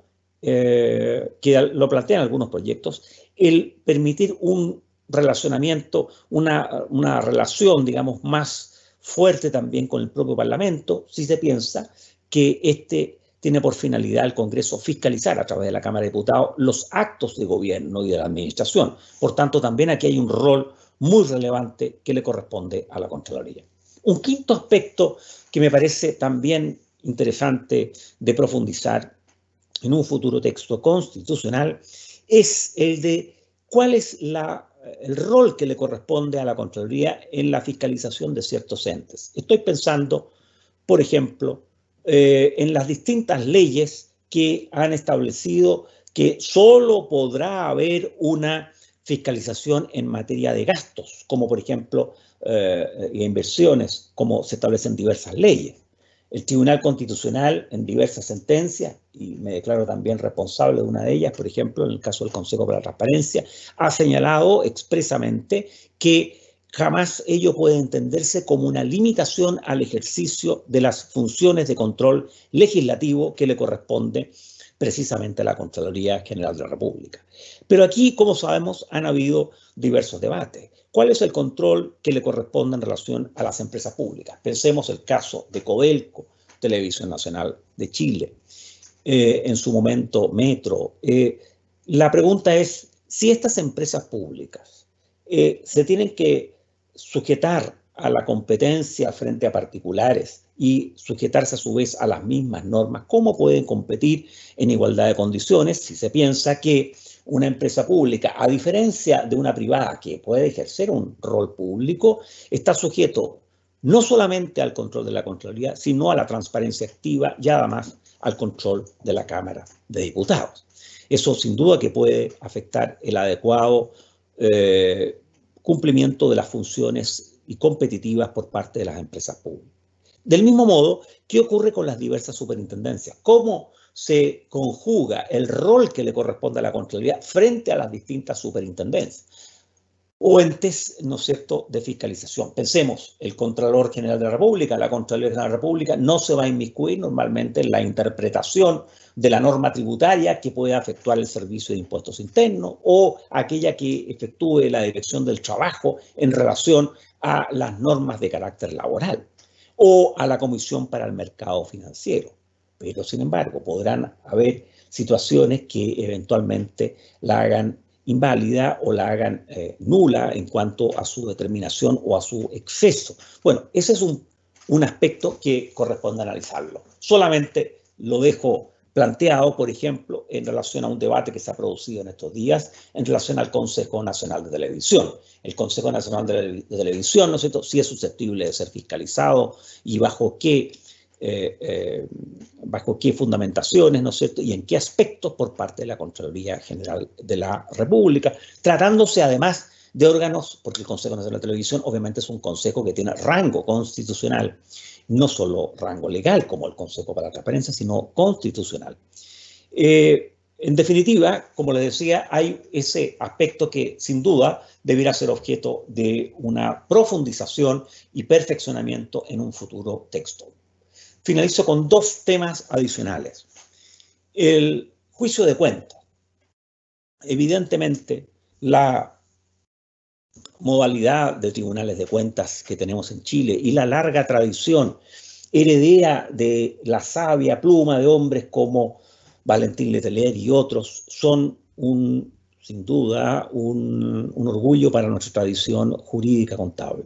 eh, que lo plantean algunos proyectos, el permitir un relacionamiento, una, una relación, digamos, más fuerte también con el propio Parlamento, si se piensa que este tiene por finalidad el Congreso fiscalizar a través de la Cámara de Diputados los actos de gobierno y de la administración. Por tanto, también aquí hay un rol muy relevante que le corresponde a la Contraloría. Un quinto aspecto que me parece también interesante de profundizar en un futuro texto constitucional es el de cuál es la, el rol que le corresponde a la Contraloría en la fiscalización de ciertos entes. Estoy pensando, por ejemplo, eh, en las distintas leyes que han establecido que solo podrá haber una fiscalización en materia de gastos, como por ejemplo eh, inversiones, como se establecen diversas leyes. El Tribunal Constitucional, en diversas sentencias, y me declaro también responsable de una de ellas, por ejemplo, en el caso del Consejo para la Transparencia, ha señalado expresamente que jamás ello puede entenderse como una limitación al ejercicio de las funciones de control legislativo que le corresponde precisamente la Contraloría General de la República. Pero aquí, como sabemos, han habido diversos debates. ¿Cuál es el control que le corresponde en relación a las empresas públicas? Pensemos el caso de Codelco, Televisión Nacional de Chile, eh, en su momento Metro. Eh, la pregunta es, si estas empresas públicas eh, se tienen que sujetar a la competencia frente a particulares y sujetarse a su vez a las mismas normas, ¿cómo pueden competir en igualdad de condiciones si se piensa que una empresa pública, a diferencia de una privada que puede ejercer un rol público, está sujeto no solamente al control de la Contraloría, sino a la transparencia activa y además al control de la Cámara de Diputados? Eso sin duda que puede afectar el adecuado eh, cumplimiento de las funciones y competitivas por parte de las empresas públicas. Del mismo modo, ¿qué ocurre con las diversas superintendencias? ¿Cómo se conjuga el rol que le corresponde a la Contraloría frente a las distintas superintendencias o entes, ¿no es cierto?, de fiscalización? Pensemos, el Contralor General de la República, la Contraloría General de la República no se va a inmiscuir normalmente en la interpretación de la norma tributaria que pueda efectuar el Servicio de Impuestos Internos o aquella que efectúe la Dirección del Trabajo en relación a las normas de carácter laboral o a la Comisión para el Mercado Financiero. Pero, sin embargo, podrán haber situaciones que eventualmente la hagan inválida o la hagan eh, nula en cuanto a su determinación o a su exceso. Bueno, ese es un, un aspecto que corresponde analizarlo. Solamente lo dejo planteado, por ejemplo, en relación a un debate que se ha producido en estos días en relación al Consejo Nacional de Televisión. El Consejo Nacional de Televisión, ¿no es cierto?, sí es susceptible de ser fiscalizado y bajo qué, eh, eh, bajo qué fundamentaciones, ¿no es cierto?, y en qué aspectos por parte de la Contraloría General de la República, tratándose además de órganos, porque el Consejo Nacional de Televisión obviamente es un consejo que tiene rango constitucional, no solo rango legal como el Consejo para la Transparencia, sino constitucional. Eh, en definitiva, como les decía, hay ese aspecto que sin duda deberá ser objeto de una profundización y perfeccionamiento en un futuro texto. Finalizo con dos temas adicionales. El juicio de cuentas. Evidentemente, la modalidad de tribunales de cuentas que tenemos en Chile y la larga tradición heredera de la sabia pluma de hombres como Valentín Letelier y otros son un, sin duda un, un orgullo para nuestra tradición jurídica contable.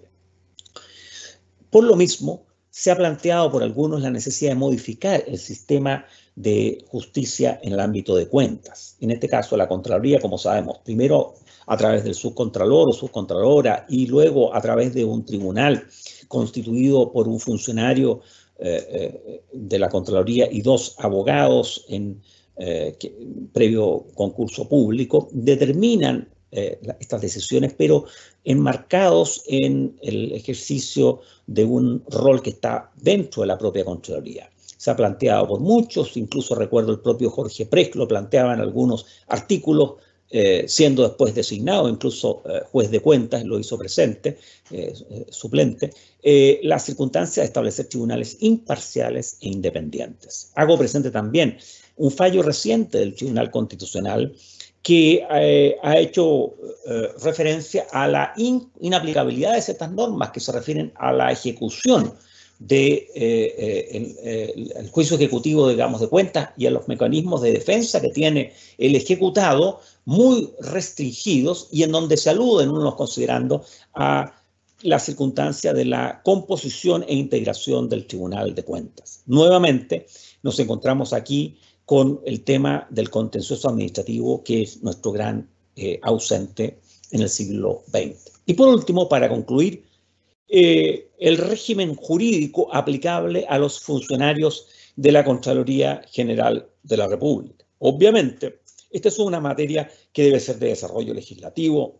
Por lo mismo, se ha planteado por algunos la necesidad de modificar el sistema de justicia en el ámbito de cuentas. En este caso, la Contraloría, como sabemos, primero a través del subcontralor o subcontralora y luego a través de un tribunal constituido por un funcionario eh, eh, de la Contraloría y dos abogados en eh, que, previo concurso público, determinan eh, estas decisiones, pero enmarcados en el ejercicio de un rol que está dentro de la propia Contraloría. Se ha planteado por muchos, incluso recuerdo el propio Jorge Prest lo planteaba en algunos artículos, eh, siendo después designado incluso eh, juez de cuentas, lo hizo presente, eh, eh, suplente, eh, la circunstancia de establecer tribunales imparciales e independientes. Hago presente también un fallo reciente del Tribunal Constitucional que eh, ha hecho eh, referencia a la in, inaplicabilidad de ciertas normas que se refieren a la ejecución de eh, eh, el, el, el juicio ejecutivo, digamos, de cuentas y a los mecanismos de defensa que tiene el ejecutado muy restringidos y en donde se aluden unos considerando a la circunstancia de la composición e integración del Tribunal de Cuentas. Nuevamente nos encontramos aquí con el tema del contencioso administrativo, que es nuestro gran eh, ausente en el siglo veinte. Y por último, para concluir, eh, el régimen jurídico aplicable a los funcionarios de la Contraloría General de la República. Obviamente, esta es una materia que debe ser de desarrollo legislativo,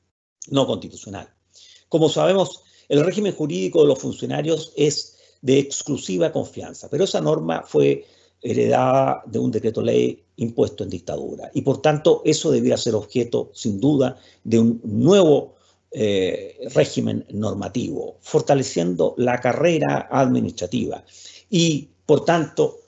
no constitucional. Como sabemos, el régimen jurídico de los funcionarios es de exclusiva confianza, pero esa norma fue heredada de un decreto ley impuesto en dictadura y por tanto eso debiera ser objeto sin duda de un nuevo eh, régimen normativo, fortaleciendo la carrera administrativa y por tanto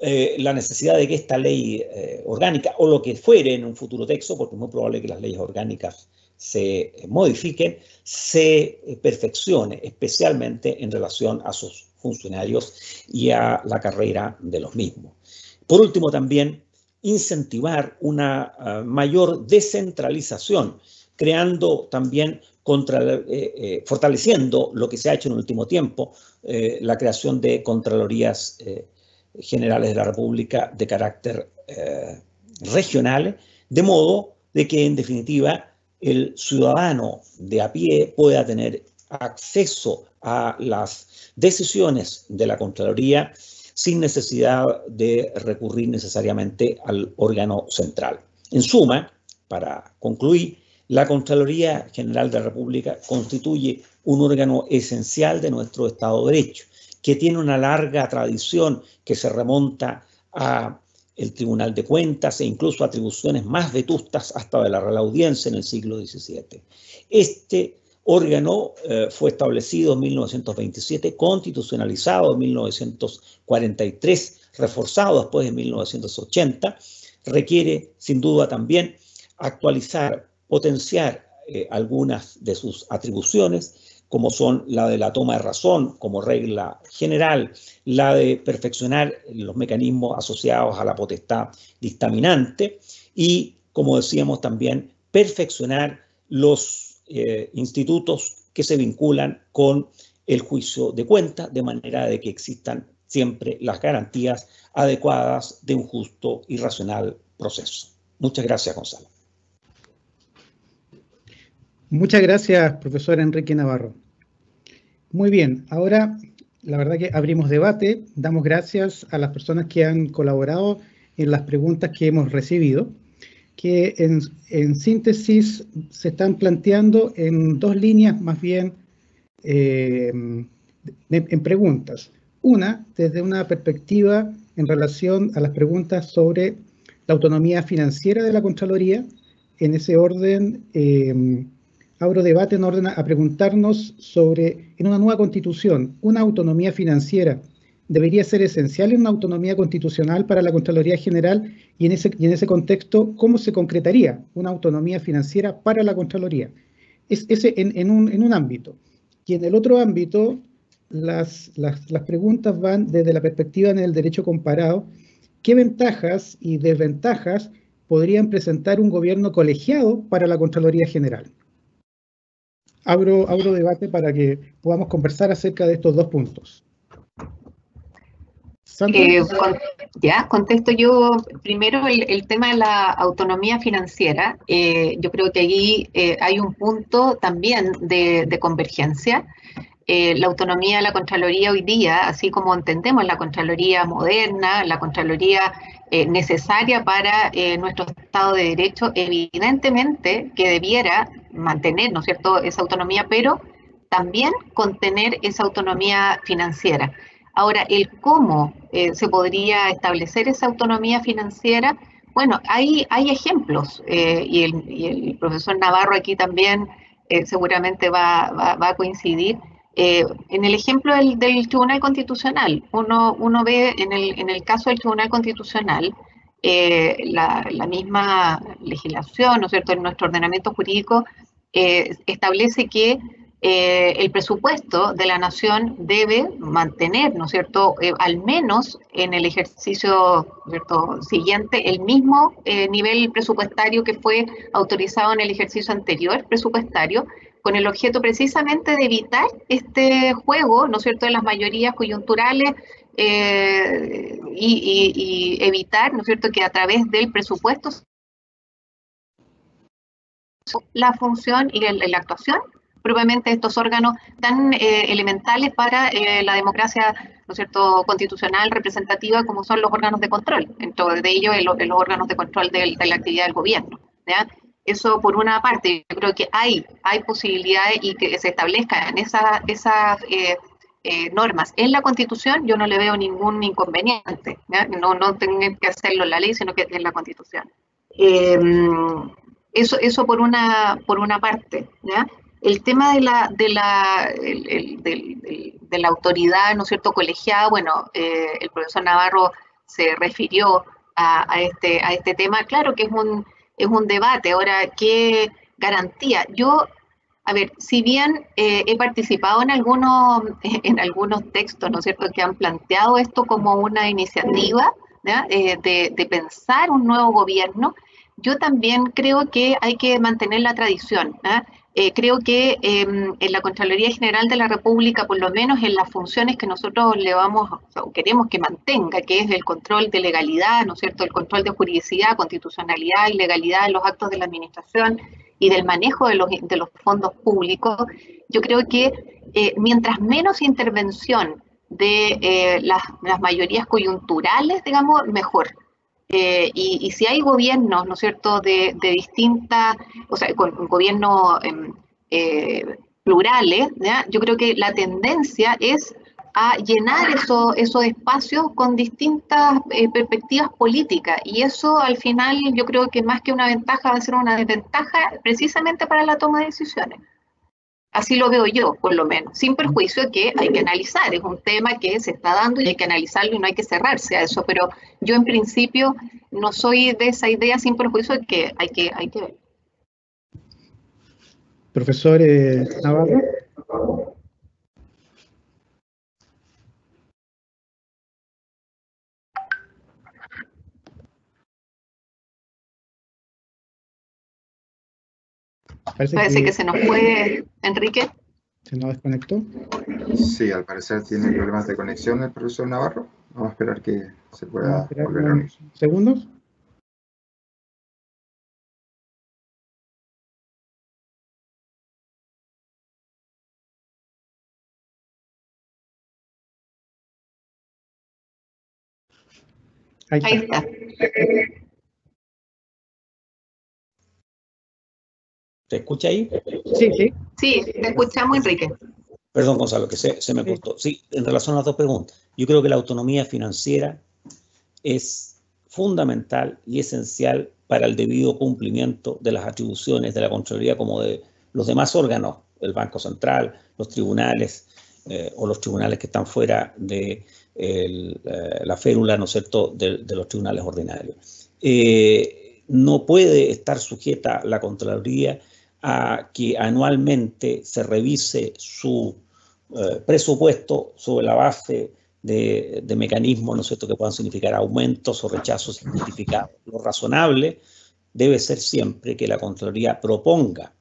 eh, la necesidad de que esta ley eh, orgánica, o lo que fuere en un futuro texto, porque es muy probable que las leyes orgánicas se modifiquen, se perfeccione, especialmente en relación a sus funcionarios y a la carrera de los mismos. Por último, también incentivar una uh, mayor descentralización, creando también, contra, eh, eh, fortaleciendo lo que se ha hecho en el último tiempo, eh, la creación de Contralorías eh, Generales de la República de carácter eh, regional, de modo de que, en definitiva, el ciudadano de a pie pueda tener acceso a las decisiones de la Contraloría sin necesidad de recurrir necesariamente al órgano central. En suma, para concluir, la Contraloría General de la República constituye un órgano esencial de nuestro Estado de Derecho, que tiene una larga tradición que se remonta a el Tribunal de Cuentas e incluso atribuciones más vetustas hasta de la Real Audiencia en el siglo diecisiete. Este órgano eh, fue establecido en mil novecientos veintisiete, constitucionalizado en mil novecientos cuarenta y tres, reforzado después en mil novecientos ochenta, requiere sin duda también actualizar, potenciar eh, algunas de sus atribuciones, como son la de la toma de razón como regla general, la de perfeccionar los mecanismos asociados a la potestad dictaminante y, como decíamos también, perfeccionar los eh, institutos que se vinculan con el juicio de cuentas, de manera de que existan siempre las garantías adecuadas de un justo y racional proceso. Muchas gracias, Gonzalo. Muchas gracias, profesor Enrique Navarro. Muy bien, ahora la verdad que abrimos debate, damos gracias a las personas que han colaborado en las preguntas que hemos recibido, que en, en síntesis se están planteando en dos líneas más bien eh, de, en preguntas. Una, desde una perspectiva en relación a las preguntas sobre la autonomía financiera de la Contraloría. En ese orden, eh, abro debate en orden a preguntarnos sobre, en una nueva constitución, ¿una autonomía financiera debería ser esencial en una autonomía constitucional para la Contraloría General? Y en ese, y en ese contexto, ¿cómo se concretaría una autonomía financiera para la Contraloría? Es ese en, en, un, en un ámbito. Y en el otro ámbito, las, las, las preguntas van desde la perspectiva en el derecho comparado. ¿Qué ventajas y desventajas podrían presentar un gobierno colegiado para la Contraloría General? Abro, abro debate para que podamos conversar acerca de estos dos puntos. Eh, con, ya, contesto yo primero el, el tema de la autonomía financiera. Eh, yo creo que allí eh, hay un punto también de, de convergencia. Eh, la autonomía de la Contraloría hoy día, así como entendemos la Contraloría moderna, la Contraloría eh, necesaria para eh, nuestro Estado de Derecho, evidentemente que debiera mantener, ¿no es cierto?, esa autonomía, pero también contener esa autonomía financiera. Ahora, el cómo eh, se podría establecer esa autonomía financiera, bueno, hay, hay ejemplos, eh, y, el, y el profesor Navarro aquí también eh, seguramente va, va, va a coincidir. Eh, en el ejemplo del, del Tribunal Constitucional, uno, uno ve en el, en el caso del Tribunal Constitucional, eh, la, la misma legislación, ¿no es cierto?, en nuestro ordenamiento jurídico eh, establece que eh, el presupuesto de la nación debe mantener, ¿no es cierto?, eh, al menos en el ejercicio, ¿cierto?, siguiente, el mismo eh, nivel presupuestario que fue autorizado en el ejercicio anterior presupuestario, con el objeto precisamente de evitar este juego, ¿no es cierto?, de las mayorías coyunturales eh, y, y, y evitar, ¿no es cierto?, que a través del presupuesto la función y el, la actuación propiamente de estos órganos tan eh, elementales para eh, la democracia, ¿no es cierto?, constitucional representativa, como son los órganos de control, entre de ellos el, los órganos de control de, de la actividad del gobierno, ¿ya? Eso por una parte. Yo creo que hay, hay posibilidades y que se establezcan esas, esas eh, eh, normas en la Constitución. Yo no le veo ningún inconveniente, ¿ya? No, no tienen que hacerlo en la ley, sino que en la Constitución. Eh, eso, eso por una, por una parte, ¿ya? El tema de la, de la, el, el, del, del, de la autoridad, ¿no es cierto?, colegiada, bueno, eh, el profesor Navarro se refirió a, a, este, a este tema. Claro que es un, es un debate. Ahora, ¿qué garantía? Yo, a ver, si bien eh, he participado en algunos, en algunos textos, ¿no es cierto?, que han planteado esto como una iniciativa, eh, de, de pensar un nuevo gobierno, yo también creo que hay que mantener la tradición. ¿eh? Eh, creo que eh, en la Contraloría General de la República, por lo menos en las funciones que nosotros le vamos, o sea, queremos que mantenga, que es el control de legalidad, ¿no es cierto?, el control de juridicidad, constitucionalidad y legalidad de los actos de la administración y del manejo de los, de los fondos públicos, yo creo que eh, mientras menos intervención de eh, las, las mayorías coyunturales, digamos, mejor. Eh, y, y si hay gobiernos, ¿no es cierto?, de, de distintas, o sea, con, con gobiernos eh, eh, plurales, ¿ya? Yo creo que la tendencia es a llenar eso, esos espacios con distintas eh, perspectivas políticas, y eso al final yo creo que más que una ventaja va a ser una desventaja precisamente para la toma de decisiones. Así lo veo yo, por lo menos, sin perjuicio de que hay que analizar, es un tema que se está dando y hay que analizarlo y no hay que cerrarse a eso, pero yo en principio no soy de esa idea, sin perjuicio de que hay que, hay que ver. Profesor eh, Navarro. Parece, Parece que, que se nos fue, Enrique. ¿Se nos desconectó? Sí, al parecer tiene problemas de conexión el profesor Navarro. Vamos a esperar que se pueda volver a unir. ¿Segundos? Ahí está. Ahí está. ¿Te escucha ahí? Sí, sí. Sí, te escuchamos, Enrique. Perdón, Gonzalo, que se, se me cortó. Sí, en relación a las dos preguntas. Yo creo que la autonomía financiera es fundamental y esencial para el debido cumplimiento de las atribuciones de la Contraloría como de los demás órganos, el Banco Central, los tribunales eh, o los tribunales que están fuera de el, eh, la férula, ¿no es cierto?, de, de los tribunales ordinarios. Eh, no puede estar sujeta la Contraloría a que anualmente se revise su eh, presupuesto sobre la base de, de mecanismos, ¿no es cierto?, que puedan significar aumentos o rechazos injustificados. Lo razonable debe ser siempre que la Contraloría proponga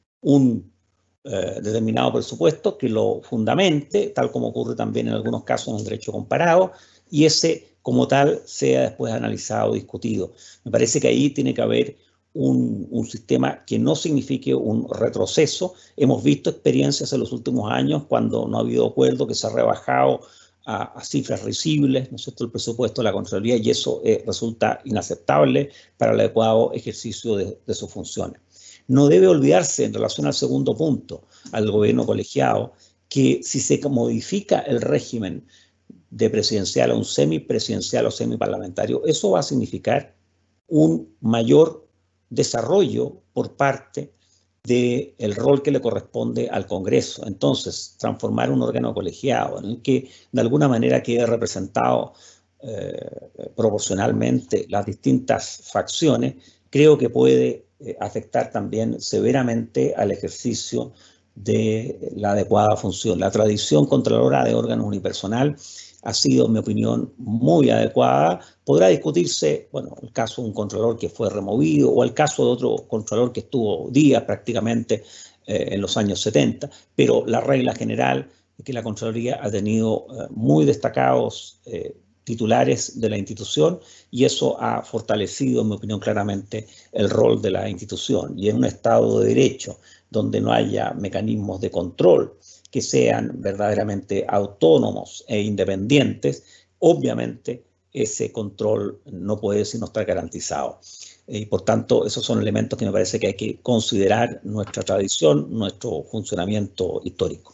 un eh, determinado presupuesto que lo fundamente, tal como ocurre también en algunos casos en el derecho comparado, y ese como tal sea después analizado, discutido. Me parece que ahí tiene que haber Un, un sistema que no signifique un retroceso. Hemos visto experiencias en los últimos años cuando no ha habido acuerdo, que se ha rebajado a, a cifras risibles, ¿no es cierto?, el presupuesto de la Contraloría, y eso eh, resulta inaceptable para el adecuado ejercicio de, de sus funciones. No debe olvidarse, en relación al segundo punto, al gobierno colegiado, que si se modifica el régimen de presidencial a un semipresidencial o semiparlamentario, eso va a significar un mayor desarrollo por parte del rol que le corresponde al Congreso. Entonces, transformar un órgano colegiado en el que de alguna manera quede representado eh, proporcionalmente las distintas facciones, creo que puede eh, afectar también severamente al ejercicio de la adecuada función. La tradición contralora de órganos unipersonal ha sido, en mi opinión, muy adecuada. Podrá discutirse, bueno, el caso de un contralor que fue removido o el caso de otro contralor que estuvo días prácticamente eh, en los años setenta, pero la regla general es que la Contraloría ha tenido eh, muy destacados eh, titulares de la institución, y eso ha fortalecido, en mi opinión, claramente el rol de la institución. Y en un Estado de Derecho donde no haya mecanismos de control que sean verdaderamente autónomos e independientes, obviamente ese control no puede sino estar garantizado. Y por tanto, esos son elementos que me parece que hay que considerar nuestra tradición, nuestro funcionamiento histórico.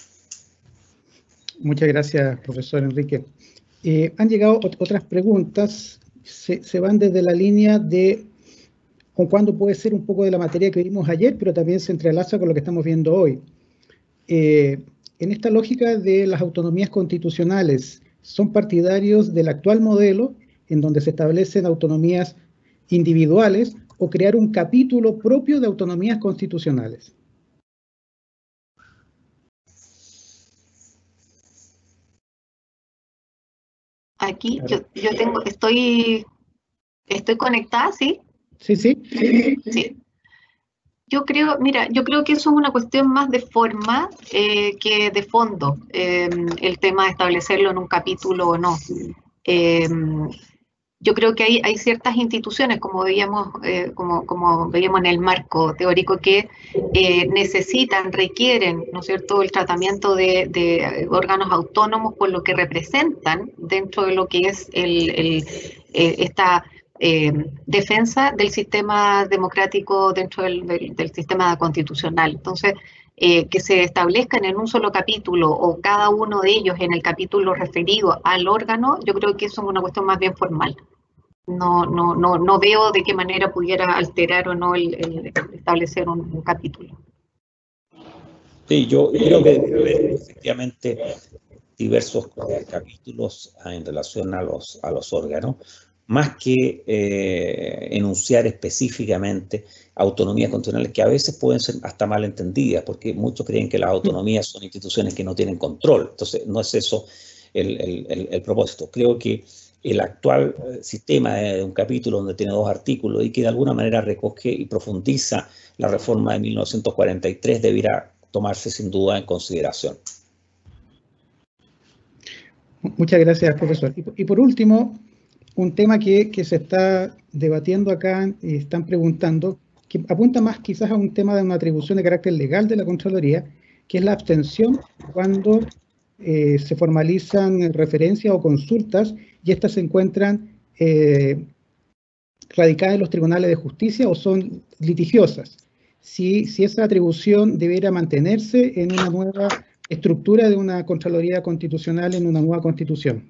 Muchas gracias, profesor Enrique. Eh, han llegado otras preguntas, se, se van desde la línea de con cuándo puede ser un poco de la materia que vimos ayer, pero también se entrelaza con lo que estamos viendo hoy. Eh, en esta lógica de las autonomías constitucionales, ¿son partidarios del actual modelo en donde se establecen autonomías individuales o crear un capítulo propio de autonomías constitucionales? Aquí yo, yo tengo, estoy, estoy conectada, ¿sí? Sí, sí. Sí. Yo creo, mira, yo creo que eso es una cuestión más de forma eh, que de fondo, eh, el tema de establecerlo en un capítulo o no. Eh, yo creo que hay, hay ciertas instituciones, como veíamos, eh, como, como veíamos en el marco teórico, que eh, necesitan, requieren, ¿no es cierto?, el tratamiento de, de órganos autónomos por lo que representan dentro de lo que es el, el, eh, esta eh, defensa del sistema democrático dentro del, del, del sistema constitucional. Entonces, eh, que se establezcan en un solo capítulo o cada uno de ellos en el capítulo referido al órgano, yo creo que eso es una cuestión más bien formal. No, no, no, no veo de qué manera pudiera alterar o no el, el establecer un, un capítulo. Sí, yo creo que debe haber efectivamente diversos eh, capítulos en relación a los, a los órganos, más que eh, enunciar específicamente autonomías constitucionales que a veces pueden ser hasta mal entendidas, porque muchos creen que las autonomías son instituciones que no tienen control. Entonces, no es eso el, el, el, el propósito. Creo que el actual sistema de un capítulo donde tiene dos artículos y que de alguna manera recoge y profundiza la reforma de mil novecientos cuarenta y tres debiera tomarse sin duda en consideración. Muchas gracias, profesor. Y, y por último, un tema que, que se está debatiendo acá y están preguntando, que apunta más quizás a un tema de una atribución de carácter legal de la Contraloría, que es la abstención cuando eh, se formalizan referencias o consultas y estas se encuentran eh, radicadas en los tribunales de justicia o son litigiosas. Si, si esa atribución debiera mantenerse en una nueva estructura de una Contraloría Constitucional en una nueva Constitución.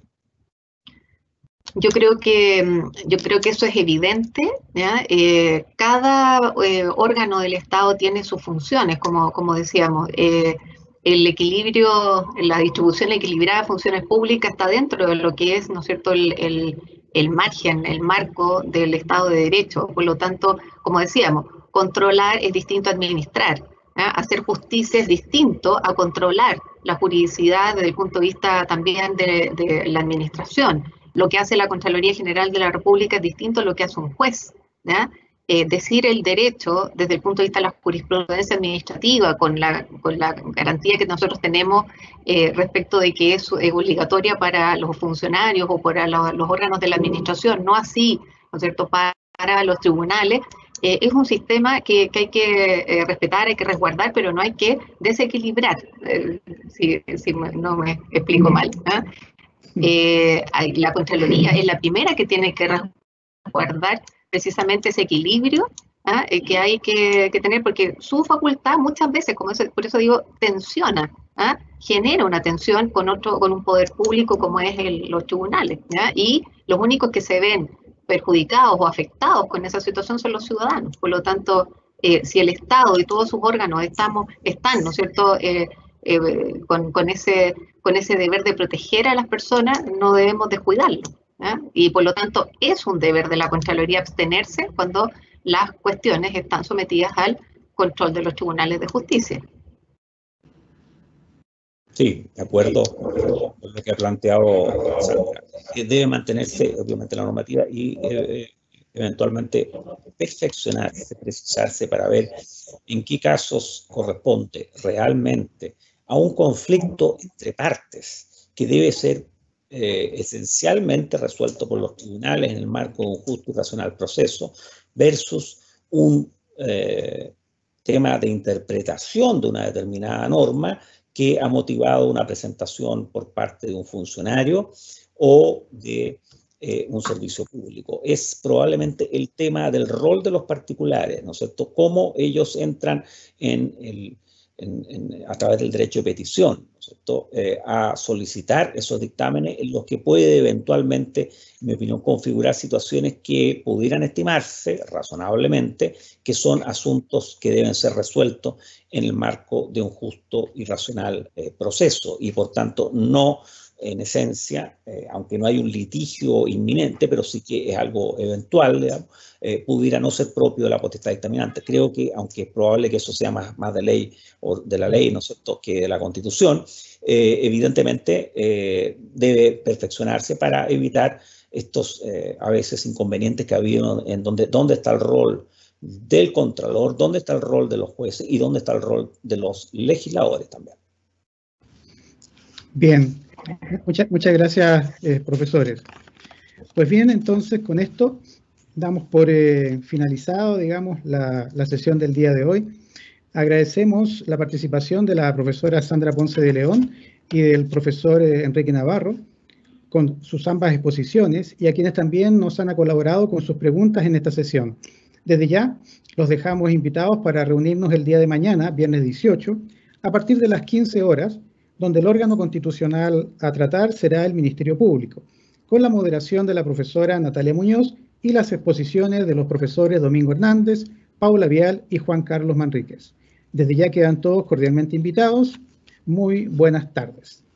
Yo creo que, yo creo que eso es evidente, ¿ya? Eh, cada eh, órgano del Estado tiene sus funciones, como, como decíamos. Eh, el equilibrio, la distribución equilibrada de funciones públicas está dentro de lo que es, ¿no es cierto?, el, el, el margen, el marco del Estado de Derecho. Por lo tanto, como decíamos, controlar es distinto a administrar. ¿Ya? Hacer justicia es distinto a controlar la juridicidad desde el punto de vista también de, de la administración. Lo que hace la Contraloría General de la República es distinto a lo que hace un juez. ¿Ya? Eh, decir el derecho desde el punto de vista de la jurisprudencia administrativa, con la, con la garantía que nosotros tenemos eh, respecto de que es, es obligatoria para los funcionarios o para los, los órganos de la administración, no así, ¿no es cierto?, para, para los tribunales, eh, es un sistema que, que hay que eh, respetar, hay que resguardar, pero no hay que desequilibrar, eh, si, si no me explico mal. ¿eh? Eh, la Contraloría es la primera que tiene que resguardar precisamente ese equilibrio ¿ah? eh, que hay que, que tener, porque su facultad muchas veces, como eso, por eso digo, tensiona, ¿ah? genera una tensión con otro, con un poder público como es el, los tribunales, ¿ya? Y los únicos que se ven perjudicados o afectados con esa situación son los ciudadanos. Por lo tanto, eh, si el Estado y todos sus órganos estamos, están, ¿no es cierto?, eh, eh, con, con, ese, con ese deber de proteger a las personas, no debemos descuidarlo. ¿eh? Y por lo tanto, es un deber de la Contraloría abstenerse cuando las cuestiones están sometidas al control de los tribunales de justicia. Sí, de acuerdo con lo que ha planteado Sandra. Debe mantenerse, obviamente, la normativa y eh, eventualmente perfeccionarse, precisarse para ver en qué casos corresponde realmente a un conflicto entre partes que debe ser eh, esencialmente resuelto por los tribunales en el marco de un justo y racional proceso versus un eh, tema de interpretación de una determinada norma que ha motivado una presentación por parte de un funcionario o de eh, un servicio público. Es probablemente el tema del rol de los particulares, ¿no es cierto? Cómo ellos entran en el, en, en, a través del derecho de petición, ¿no es cierto? Eh, a solicitar esos dictámenes en los que puede eventualmente, en mi opinión, configurar situaciones que pudieran estimarse razonablemente que son asuntos que deben ser resueltos en el marco de un justo y racional eh, proceso y por tanto no en esencia, eh, aunque no hay un litigio inminente, pero sí que es algo eventual, digamos, eh, pudiera no ser propio de la potestad dictaminante. Creo que, aunque es probable que eso sea más, más de ley o de la ley, ¿no es cierto?, que de la Constitución, eh, evidentemente eh, debe perfeccionarse para evitar estos eh, a veces inconvenientes que ha habido en donde, dónde está el rol del Contralor, dónde está el rol de los jueces y dónde está el rol de los legisladores también. Bien, muchas, muchas gracias, eh, profesores. Pues bien, entonces con esto damos por eh, finalizado, digamos, la, la sesión del día de hoy. Agradecemos la participación de la profesora Sandra Ponce de León y del profesor eh, Enrique Navarro con sus ambas exposiciones y a quienes también nos han colaborado con sus preguntas en esta sesión. Desde ya, los dejamos invitados para reunirnos el día de mañana, viernes dieciocho, a partir de las quince horas, donde el órgano constitucional a tratar será el Ministerio Público, con la moderación de la profesora Natalia Muñoz y las exposiciones de los profesores Domingo Hernández, Paula Vial y Juan Carlos Manríquez. Desde ya quedan todos cordialmente invitados. Muy buenas tardes.